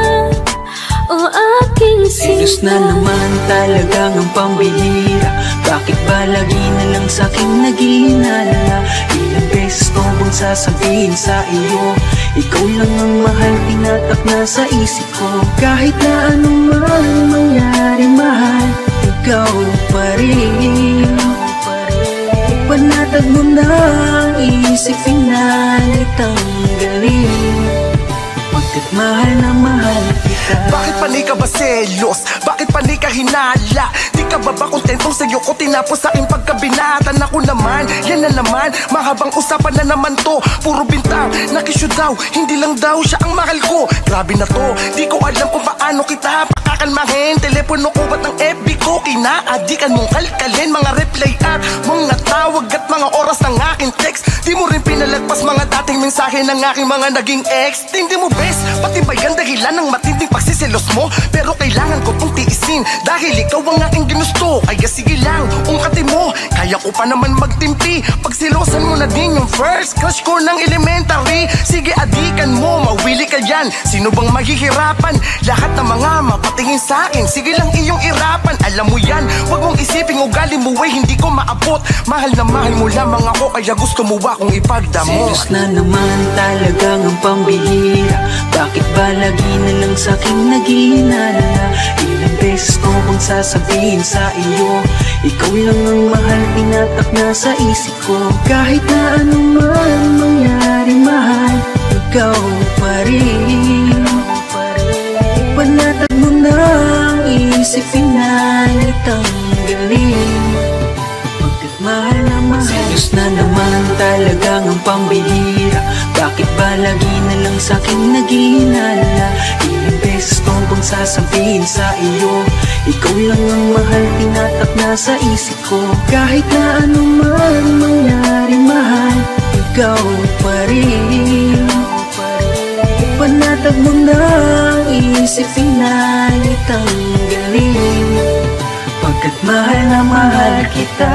O aking sinta, Serious na naman talagang ang pambihira. Bakit ba lagi na lang sa'king naghihinala? Ilang beses ko bang sasabihin sa iyo, ikaw lang ang mahal, tinatak na sa isip ko. Kahit na anumang mangyari mahal, ikaw pa rin. Panatag mo na ang isip, pinalit ang galing. mahal na mahal kita. Bakit pa ni ka ba selos? Bakit pa ni ka hinala? Di ka ba ba kontentong sa'yo ko tinapos sa aking pagkabinatan? Ako naman, yan na naman, mahabang usapan na naman to. Puro bintang, nakisyo daw, hindi lang daw siya ang mahal ko. Grabe na to, di ko alam kung paano kita pakakalmahin. Telepono ko ba't ng F B ko kinaadikan mong kalkalin? Mga reply at mga tawag at mga oras ng aking text. Di mo rin pinalagpas mga dating mensahe ng aking mga naging ex. Hindi mo best, pati ba yan dahilan ng matinding pagsiselos mo? Pero kailangan ko tong tiisin dahil ikaw ang aking ginusto. Kaya sige lang, ungkatin mo, kaya ko pa naman magtimpi. Pagsilosan mo na din yung first crush ko ng elementary. Sige adikan mo, mawili ka yan. Sino bang mahihirapan? Lahat ng mga mapatingin sa akin, sige lang iyong irapan. Alam mo yan, wag mong isiping ugali mo ay hindi ko maabot. Mahal na mahal mo lamang ako, kaya gusto mo akong ipagdamo. Selos na naman talagang ang pambihira. Bakit ba lagi na lang sa'king naghihinala? Ilang beses ko bang sasabihin sa iyo, ikaw lang ang mahal, tinatak na sa isip ko. Kahit na anuman mangyari mahal, ikaw pa rin. Panatag mo na ang isip, pinalit ang galing. Pagkat mahal na mahal, selos na naman talagang ang pambihira. Bakit ba lagi na lang sa'king naghihinala? Ilang beses ko bang sasabihin sa iyo, ikaw lang ang mahal, tinatak na sa isip ko. Kahit na anuman mangyari mahal, ikaw pa rin. Panatag mo na ang isip, pinalit ang galing. Pagkat mahal na mahal kita.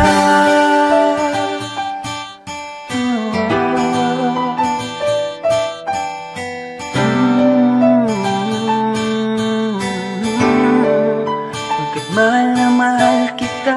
Pagkat mahal na mahal kita.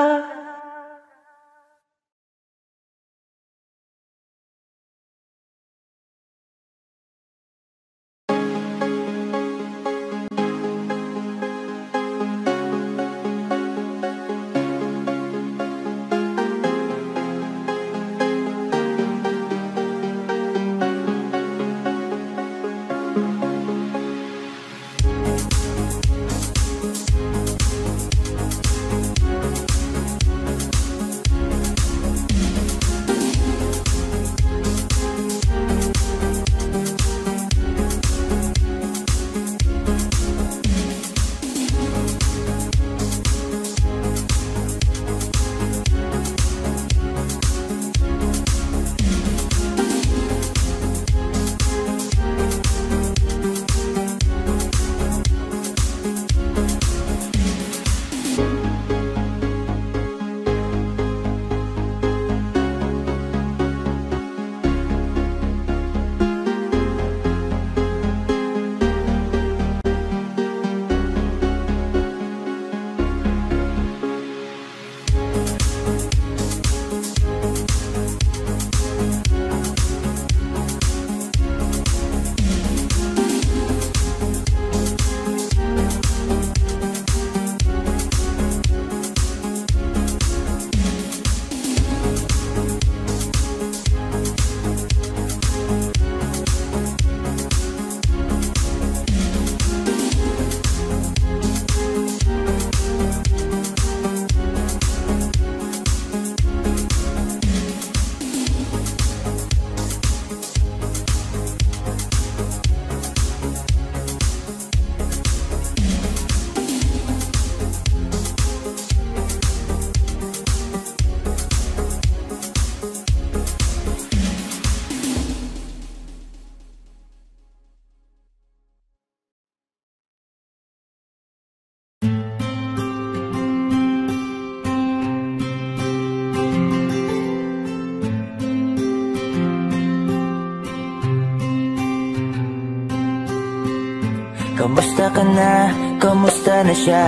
Kamusta ka na? Kamusta na siya?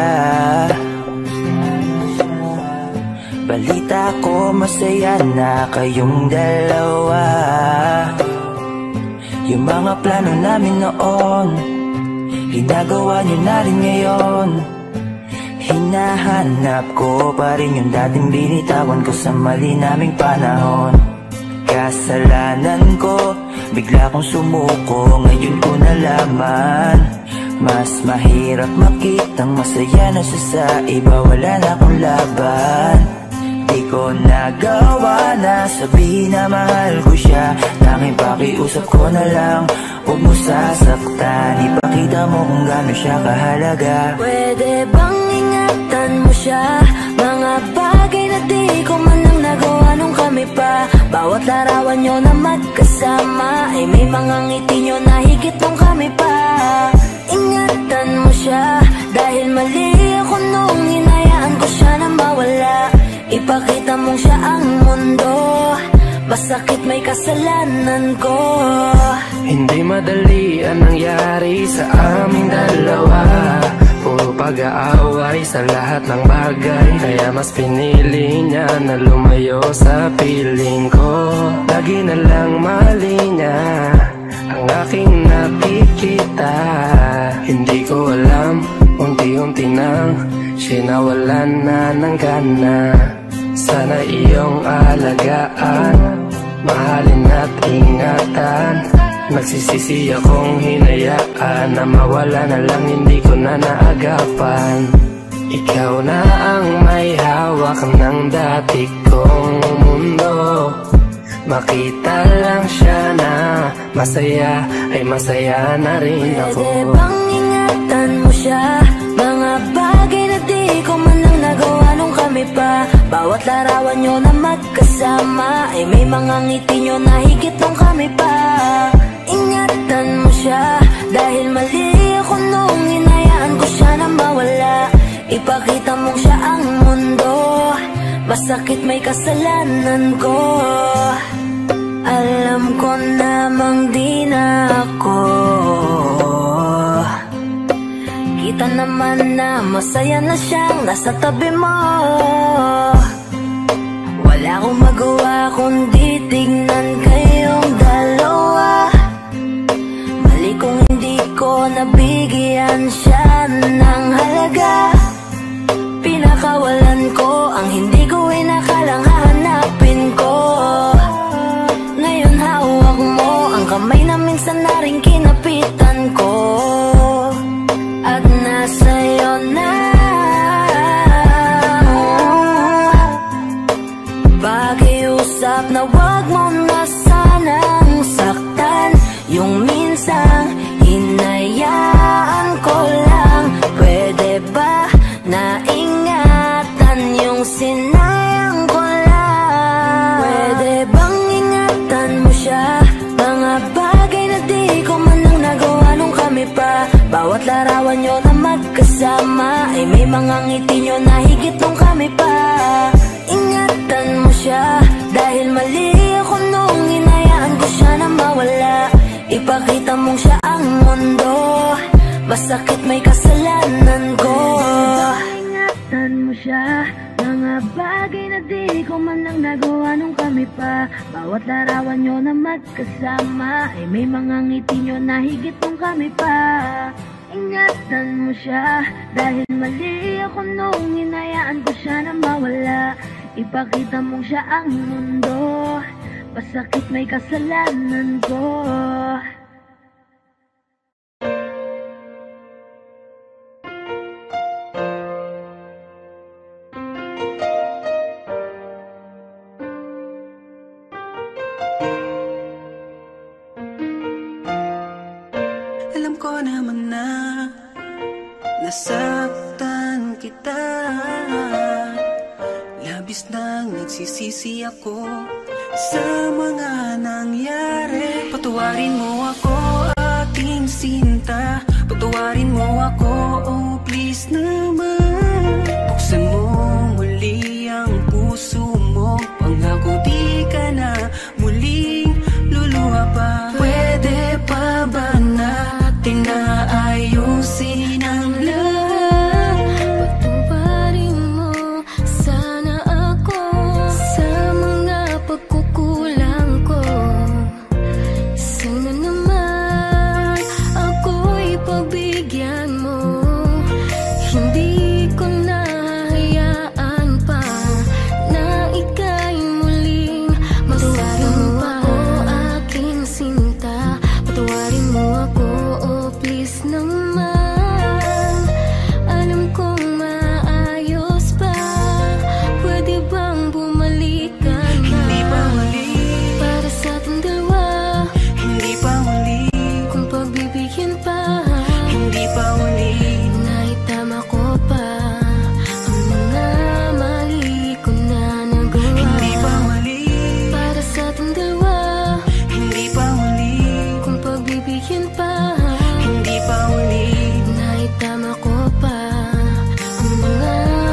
Balita ko masaya na kayong dalawa. Yung mga plano namin noon, ginagawa niyo na rin ngayon. Hinahanap ko pa rin yung dating binitawan ko sa mali naming panahon. Kasalanan ko, bigla kong sumuko. Ngayon ko nalaman, mas mahirap makitang masaya na siya sa iba. Wala na akong laban. Di ko nagawa na sabihin na mahal ko siya. Tanging pakiusap ko na lang, huwag mo sasaktan. Ipakita mo kung gaano siya kahalaga. Pwede bang ingatan mo siya? Mga bagay na di ko man lang nagawa nung kami pa. Bawat larawan nyo na magkasama ay may mga ngiti nyo na higit nung kami pa. Ingatan mo siya, dahil mali ako nung hinayaan ko siya na mawala. Ipakita mong siya ang mundo, masakit may kasalanan ko. Hindi madali ang nangyari sa aming dalawa. Puro pag-aaway sa lahat ng bagay, kaya mas pinili niya na lumayo sa piling ko. Lagi na lang mali niya ang aking nakikita. Hindi ko alam, unti-unti nang sinawalan na ng gana. Sana iyong alagaan, mahalin at ingatan. Nagsisisi akong hinayaan na mawala na lang, hindi ko na naagapan. Ikaw na ang may hawak ng dati kong mundo. Makita lang siya na masaya, ay masaya na rin ako. Pwede bang ingatan mo siya? Mga bagay na di ko man lang nagawa nung kami pa. Bawat larawan nyo na magkasama ay may mga ngiti nyo na higit nung kami pa. Ingatan mo siya, dahil mali ako nung hinayaan ko siya na mawala. Ipakita mong siya ang mundo, masakit may kasalanan ko. Alam ko namang di na ako. Kita naman na masaya na siyang nasa tabi mo. Wala akong magawa kundi tignan kayong dalawa. Mali kung hindi ko nabigyan siya ng halaga. Pinakawalan ko ang hindi ko inakalang hahanapin ko. Ngayon hawak mo ang kamay na minsan na rin kinapitan ko. At nasa'yo na. Pakiusap na wag mo na sanang saktan. Yung minsang hinayaan ko lang. Pwede ba na ingatan yung sinayang ko lang? Pwede bang ingatan mo siya? Mga bagay na di ko man lang nagawa nung kami pa. Bawat larawan nyo na magkasama ay may mga ngiti nyo na higit nung kami pa. Ingatan mo siya, dahil mali ako nung hinayaan ko siya na mawala. Ipakita mong siya ang mundo, masakit may kasalanan ko. Ingatan mo siya, mga bagay na di ko man lang nagawa nung kami pa. Bawat larawan nyo na magkasama ay may mga ngiti nyo na higit nung kami pa. Ingatan mo siya, dahil mali ako nung hinayaan ko siya na mawala. Ipakita mong siya ang mundo, masakit may kasalanan ko. Alam ko naman na nasaktan kita. Labis nang nagsisisi ako sa mga nangyari. Patawarin mo ako, aking sinta. Patawarin mo ako, oh please naman. Buksan mo muli ang puso mo. Pangako di ka na muling luluha pa. Pwede pa ba natin na ayusin ang lahat? Patuparin mo sana ako sa mga pagkukulang ko. Sana naman please naman. Alam kong maayos pa. Pwede bang bumalik ka na? Hindi pa huli para sa ating dalawa. Hindi pa huli Kung pagbibigyan pa. Hindi pa huli Naitama ko pa ang mga mali ko na nagawa. Hindi pa huli para sa ating dalawa. Hindi pa huli Kung pagbibigyan pa. Hindi pa huli Naitama ko pa ang mga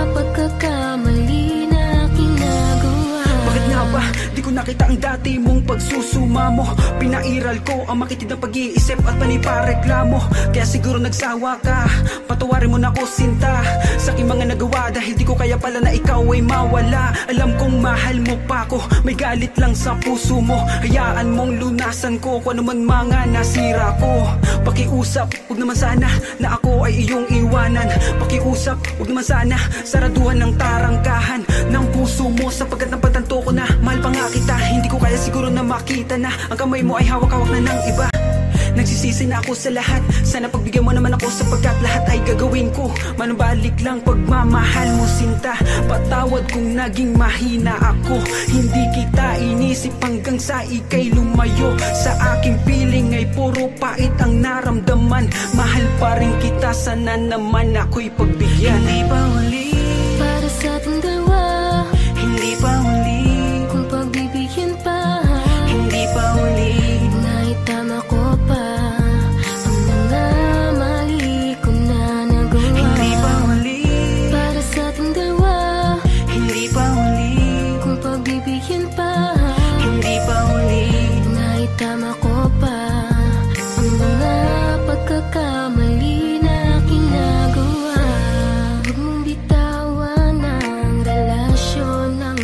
pagkakamali na aking nagawa. Bakit nga ba di ko nakita ang dati mong pagsusuma mo? Pinairal ko ang makitid ng pag-iisip at panipareklamo. Kaya siguro nagsawa ka, patawarin mo na ako sinta sa aking mga nagawa. Dahil di ko kaya pala na ikaw ay mawala. Alam kong mahal mo pa ako, may galit lang sa puso mo. Hayaan mong lunasan ko kung ano man mga nasira ko. Pakiusap, huwag naman sana na ako ay iyong iwanan. Pakiusap, huwag naman sana saraduhan ng tarangkahan ng puso mo. Sapagkat napatanto ko na mahal pa nga kita. Hindi ko kaya siguro na makita na ang kamay mo ay hawak-hawak na ng iba. Nagsisisi na ako sa lahat. Sana pagbigyan mo naman ako sapagkat lahat ay gagawin ko. Manubalik lang pagmamahal mo sinta. Patawad kung naging mahina ako. Hindi kita inisip hanggang sa ika'y lumayo. Sa aking piling ay puro pait ang naramdaman. Mahal pa rin kita, sana naman ako'y pagbigyan. Hindi pa huli para sa ating dalawa. Hindi pa huli Kung pagbibigyan pa. Hindi pa huli Naitama ko pa ang mga mali ko na nagawa. Hindi pa huli para sa ating dalawa. Hindi pa huli Kung pagbibigyan pa. Hindi pa huli Naitama ko pa ang mga pagkakamali na aking nagawa. Huwag mong bitawan ang relasyon ng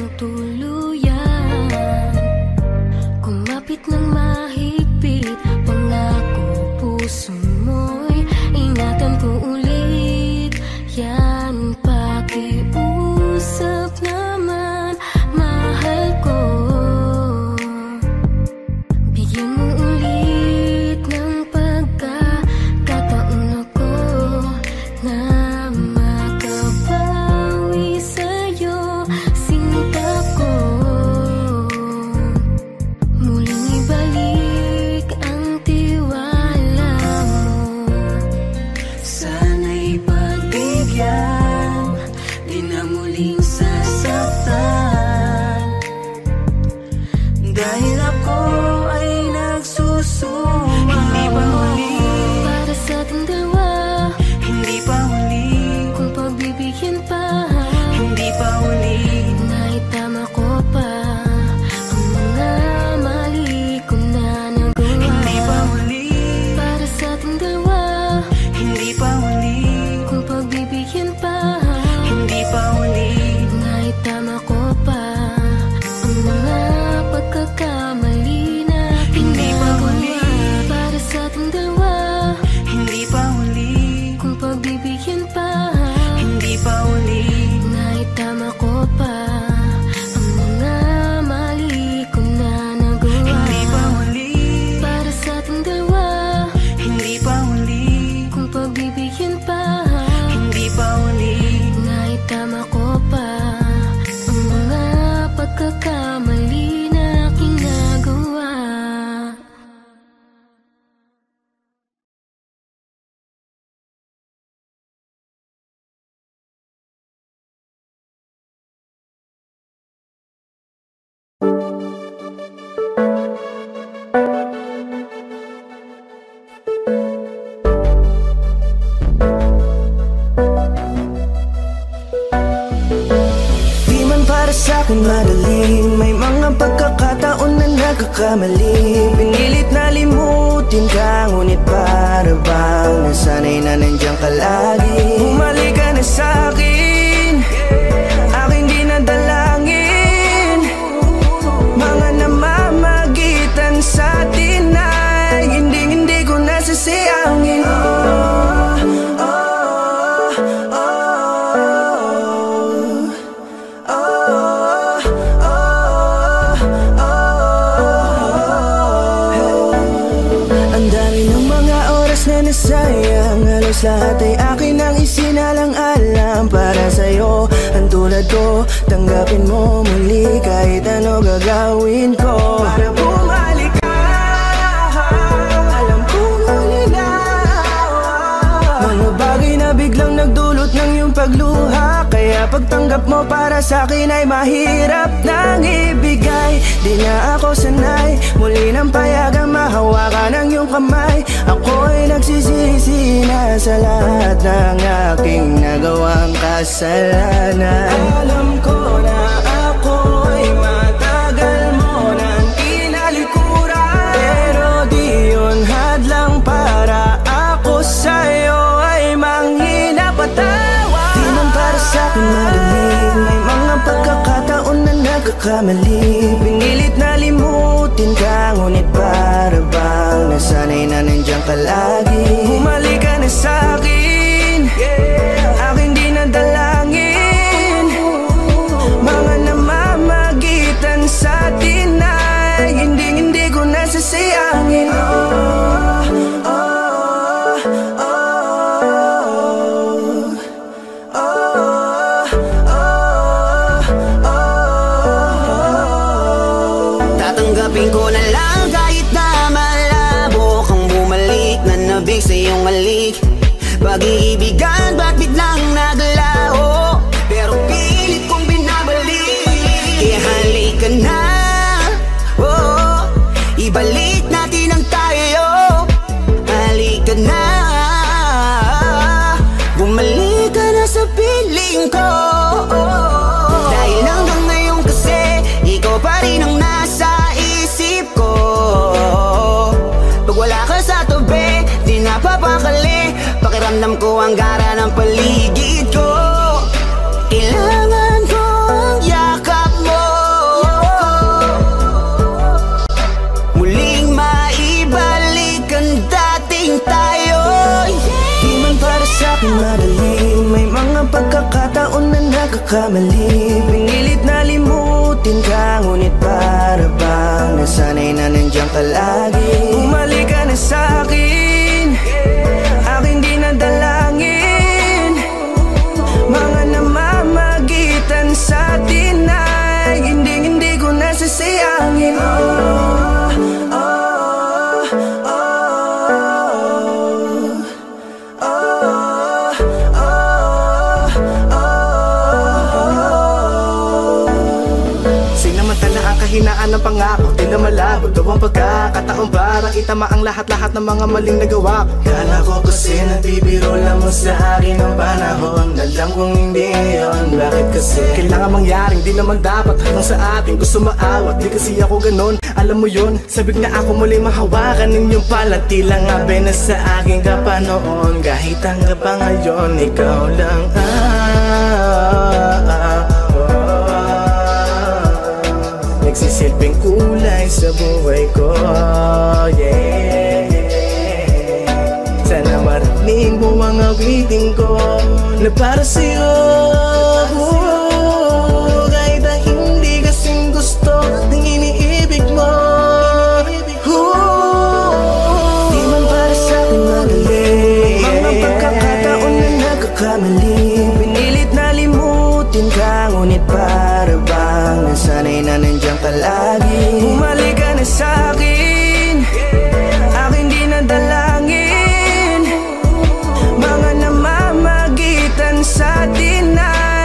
tuluyan. Kumapit ng mahigpit, pangako puso mo'y ingatan ko ulit. Yan pakiusap naman, mahal ko. Bigyan mo ulit ng pagkakataon ako na makabawi sa'yo, sinta ko. Muling ibalik ang tiwala mo. Sana'y pagbigyan, di na muling sasaktan. Dahil ako ay nagsusuma. Hindi pa huli Para sa ating dalawa. Hindi pa huli Kung pagbibigyan pa. Hindi pa huli Naitama ko pa ang mga mali ko na nagawa. Hindi pa huli para sa ating dalawa. Hindi pa huli Kung pagbibigyan pa. Hindi pa huli Naitama ko pa ang mga pagkakamali na aking Hindi pa huli nagawa. Para sa ating dalawa. Hindi pa huli Kung pagbibigyan pa. Hindi pa huli Naitama ko pa ang mga mali ko na nagawa. Hindi pa huli para sa ating dalawa. Hindi pa huli Kung pagbibigyan pa. Hindi pa huli Naitama ko pa ang mga pagkakamali na aking nagawa. Di man para sa'kin madaling, may mga pagkakataon na nagkakamali. Pinilit na limutin ka, ngunit para bang nasanay na nandiyan ka lagi. Bumalik ka na sa'kin, aking dinadalangin. Mga namamagitan sa'tin ay hindi hindi ko nasasayangin. Oh, oh, oh, oh, oh. Ang dami ng mga oras na na sayang, halos lahat ay akin ang isinalang-alam para sa'yo. Ang tulad ko, tanggapin mo muli kahit ano gagawin ko para bumalik ka. Alam ko mga bagay na biglang nagdulot ng iyong pagluha, kaya pagtanggap mo para sa'kin ay mahirap nang ibigay. Di na ako sanay, muli nang payagang mahawakan ang iyong kamay. Ako'y nagsisisi na sa lahat ng aking nagawang kasalanan. Alam ko na ako'y matagal mo nang kinalikuran, pero di yun hadlang para ako sa'yo ay manghina patawa. Di man para sa'kin madali, may mga pagkakataon na nagkakamali. Pinilit na limutin ka, ngunit para bang nasanay na nandiyan ka lagi. Bumalik ka na sa'kin, aking di nadalangin. Mga namamagitan sa'tin ay hindi hindi ko nasasayangin. Oh, oh, oh, oh, oh, oh. Tatanggapin ko na lang kahit na malabo kang bumalik na nabig sa iyong halik. Pag-iibigan ba't biglang naglaho, pero pilit kong binabalik. Kaya halika na, oh, ibalik natin ang tayo. Halika na, bumalik ka na sa piling ko. Dahil hanggang ngayon kasi ikaw pa rin ang nasa isip ko. Pag wala ka sa tabi, di napapakali. Pakiramdam ko ang gara ng paligid ko. Kailangan ko ang yakap mo, muling maibalik ang dating tayo. Di man para sa'kin madali, may mga pagkakataon na nagkakamali. Pinilit na limutin ka, ngunit para bang nasanay na nandiyan ka lagi. Bumalik ka na sa'kin, aking di nadalangin. Mga namamagitan sa'tin ay hindi hindi ko nasasayangin. Oh, oh, oh, oh, oh, oh. Sinamantala ang kahinaan ng pangako, di na malabo daw ang pagkakataon para itama ang lahat-lahat ng mga maling nagawa. Kala ko kasi nagbibiro lamang sa akin ang panahon, alam kong hindi yun. Bakit kasi kailangan mangyaring di naman dapat hanggang sa atin gusto maawat. Di kasi ako ganon, alam mo yun. Sabik na ako muli mahawakan ninyong palat, tilang abe na sa aking kapanoon. Kahit hanggang pa ngayon, ikaw lang ah, ah, ah, nagsisilbing kulay sa buhay ko, yeah, yeah. Sana marinig mo ang awitin ko na para sa'yo, oh, kahit na hindi kasing gusto ng iniibig mo, oh. Di man para sa'kin madali, mga pagkakataon na nagkakamali. Pinilit na limutin ka, ngunit para bang nasanay na nandiyan ka lagi. Bumalik ka na sa'kin, aking di nadalangin. Mga namamagitan sa'tin ay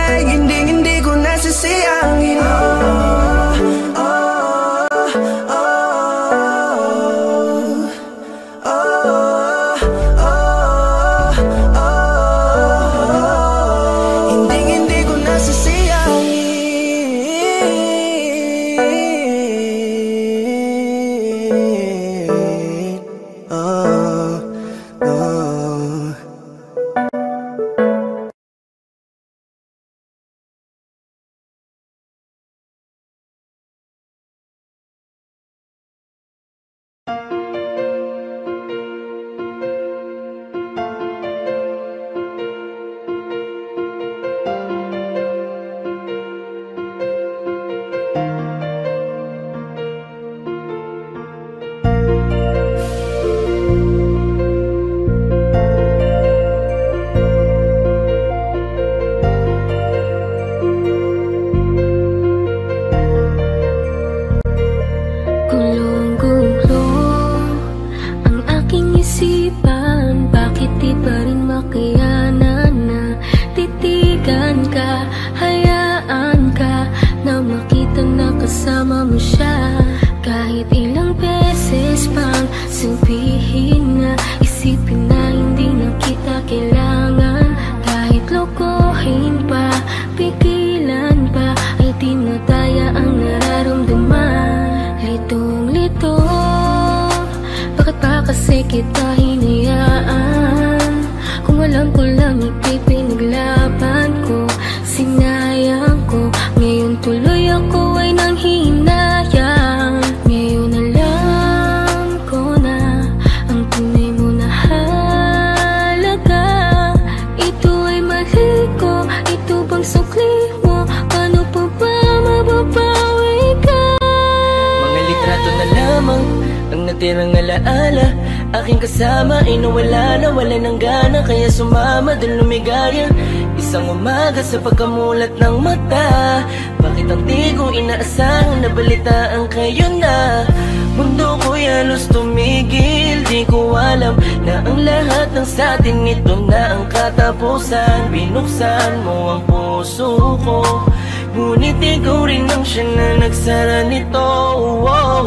Bibirang alaala, aking kasama ay nawala na, wala ng gana, kaya sumama dun lumigaya. Isang umaga sa pagkamulat ng mata, bakit ang di ko inaasahan na balitaan kayo na? Mundo ko'y halos tumigil, di ko alam na ang lahat ng satin ito na ang katapusan. Binuksan mo ang puso ko, ngunit ikaw rin ang siya na nagsara nito. Wow.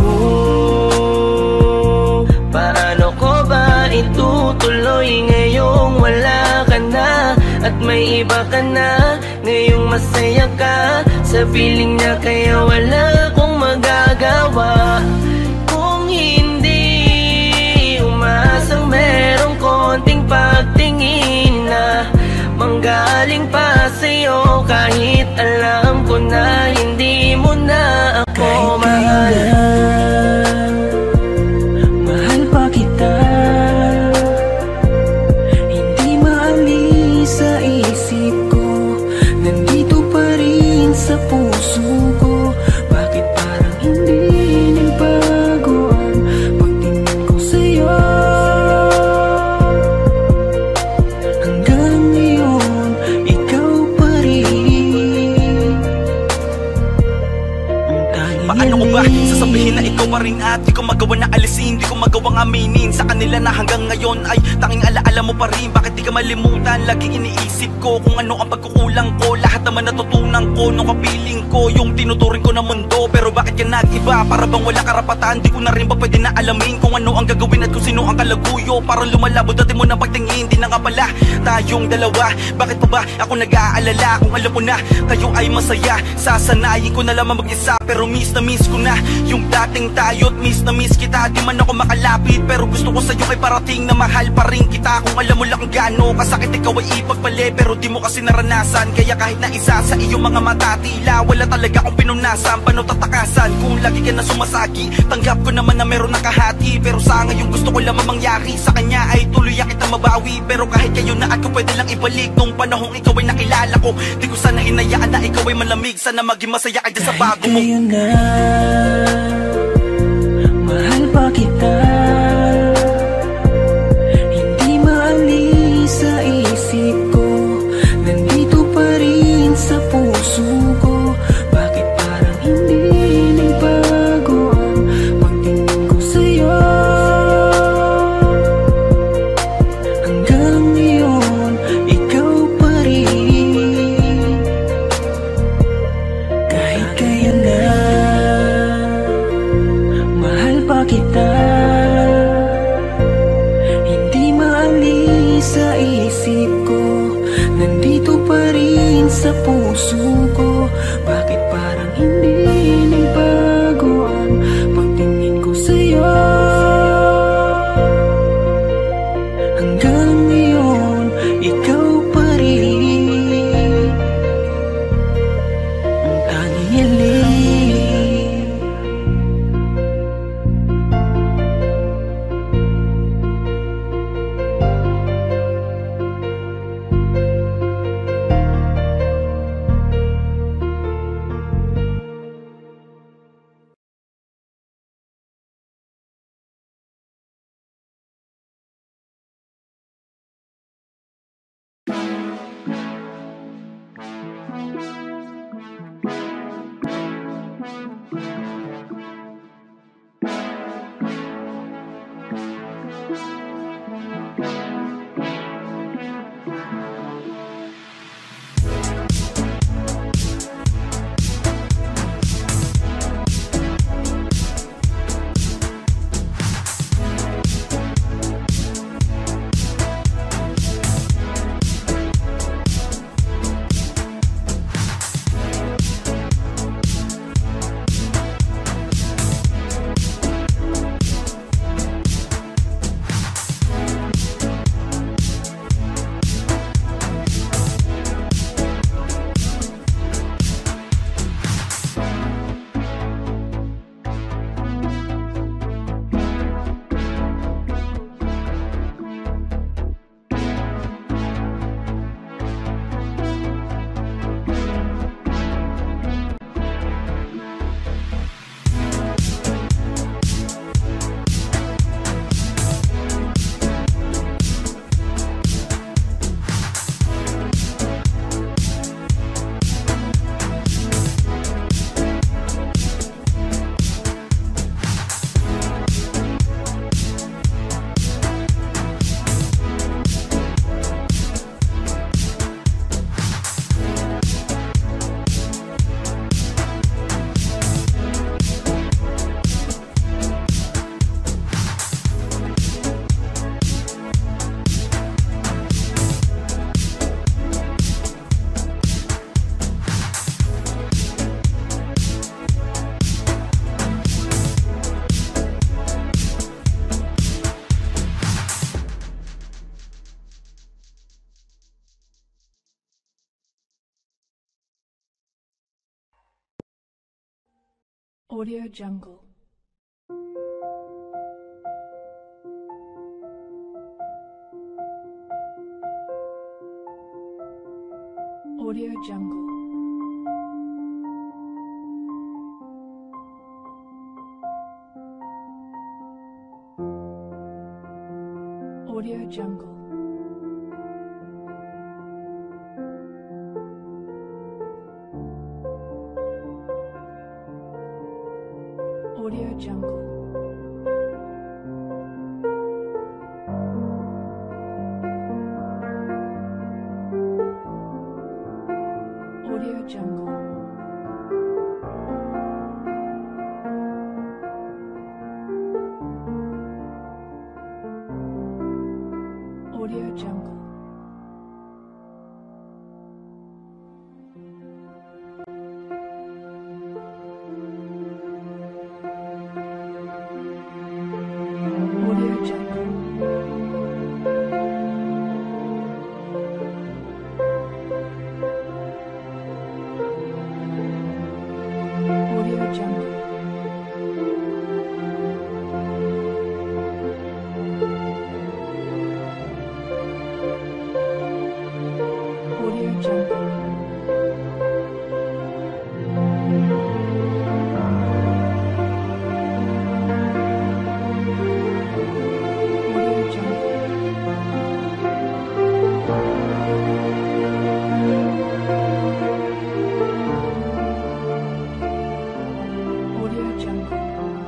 Paano ko ba itutuloy ngayong wala ka na at may iba ka na? Ngayong masaya ka sa piling niya, kaya wala akong magagawa. Kung hindi umasang merong konting pagtingin na manggaling pa sa'yo, kahit alam ko na hindi mo na ako mahal. Mahal pa kita, hindi maalis sa isip ko, nandito pa rin sa puso ko. Bakit parang hindi nagbago ang pagtingin ko sa'yo? Hanggang ngayon, ikaw pa rin. Paano ko ba sasabihin na ikaw pa rin at di ko magawa na alisin, di ko magawang aminin sa kanila na hanggang ngayon ay tanging alaala mo pa rin. Bakit di ka malimutan? Laging iniisip ko kung ano ang pagkukulang ko. Lahat naman natutunan ko nung kapiling ko yung tinuturing ko na mundo. Pero bakit ka nag-iba? Para bang wala karapatan? Di ko na rin ba pwede na alamin kung ano ang gagawin at kung sino ang kalaguyo? Parang lumalabo dati mo na pagtingin, di na nga pala tayong dalawa. Bakit pa ba ako nag-aalala kung alam mo na kayo ay masaya? Sasanayin ko na lamang mag-isa, pero miss na miss ko na yung dating tayo't miss na miss kita. Di man ako makalapit, pero gusto ko sa'yo ay parating na mahal pa rin kita. Kung alam mo lang kung gaano kasakit ikaw ay ipagpali, pero di mo kasi naranasan. Kaya kahit na isa sa iyong mga mata, tila wala talaga akong pinunasan. Paano tatakasan kung lagi ka na sumasagi? Tanggap ko naman na meron nakahati, pero sa ngayon gusto ko lamang mangyari sa kanya ay tuluyan kita mabawi. Pero kahit kayo na ako pwede lang ibalik nung panahong ikaw ay nakilala ko. Di ko sana hinayaan na ikaw ay malamig, sana maging masaya ka dyan sa bago mo. Kayo na, mahal pa kita, hindi maalis sa isip ko, nandito pa rin sa puso ko. Bakit parang hindi nagbago ang pagtingin ko sa'yo? Hanggang ngayon, ikaw pa rin. Kahit kayo na, mahal pa kita, hindi maalis sa isip ko, nandito pa rin sa puso ko. Bakit parang hindi nagbago ang pagtingin ko sa'yo? Hanggang ngayon, ikaw pa rin ang tanging hiling. Audio Jungle. Audio Jungle. Audio Jungle. Audio Jungle. Audio Jungle. Audio Jungle. Audio Jungle. Audio Jungle. Audio Jungle. Audio Jungle. Audio Jungle.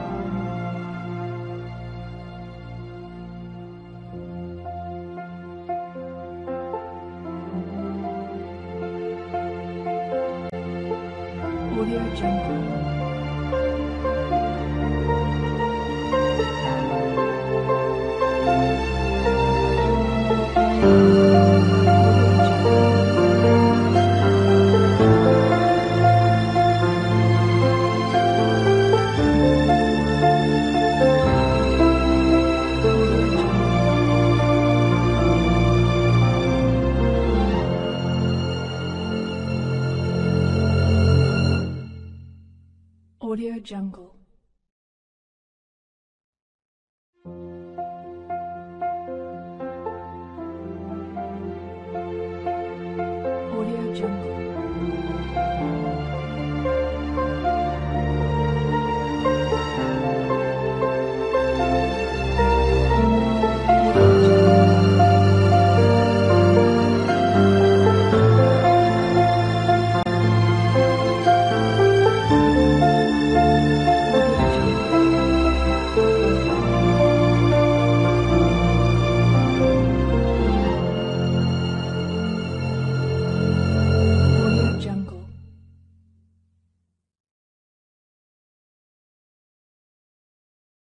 Audio Jungle. Audio Jungle. Audio Jungle.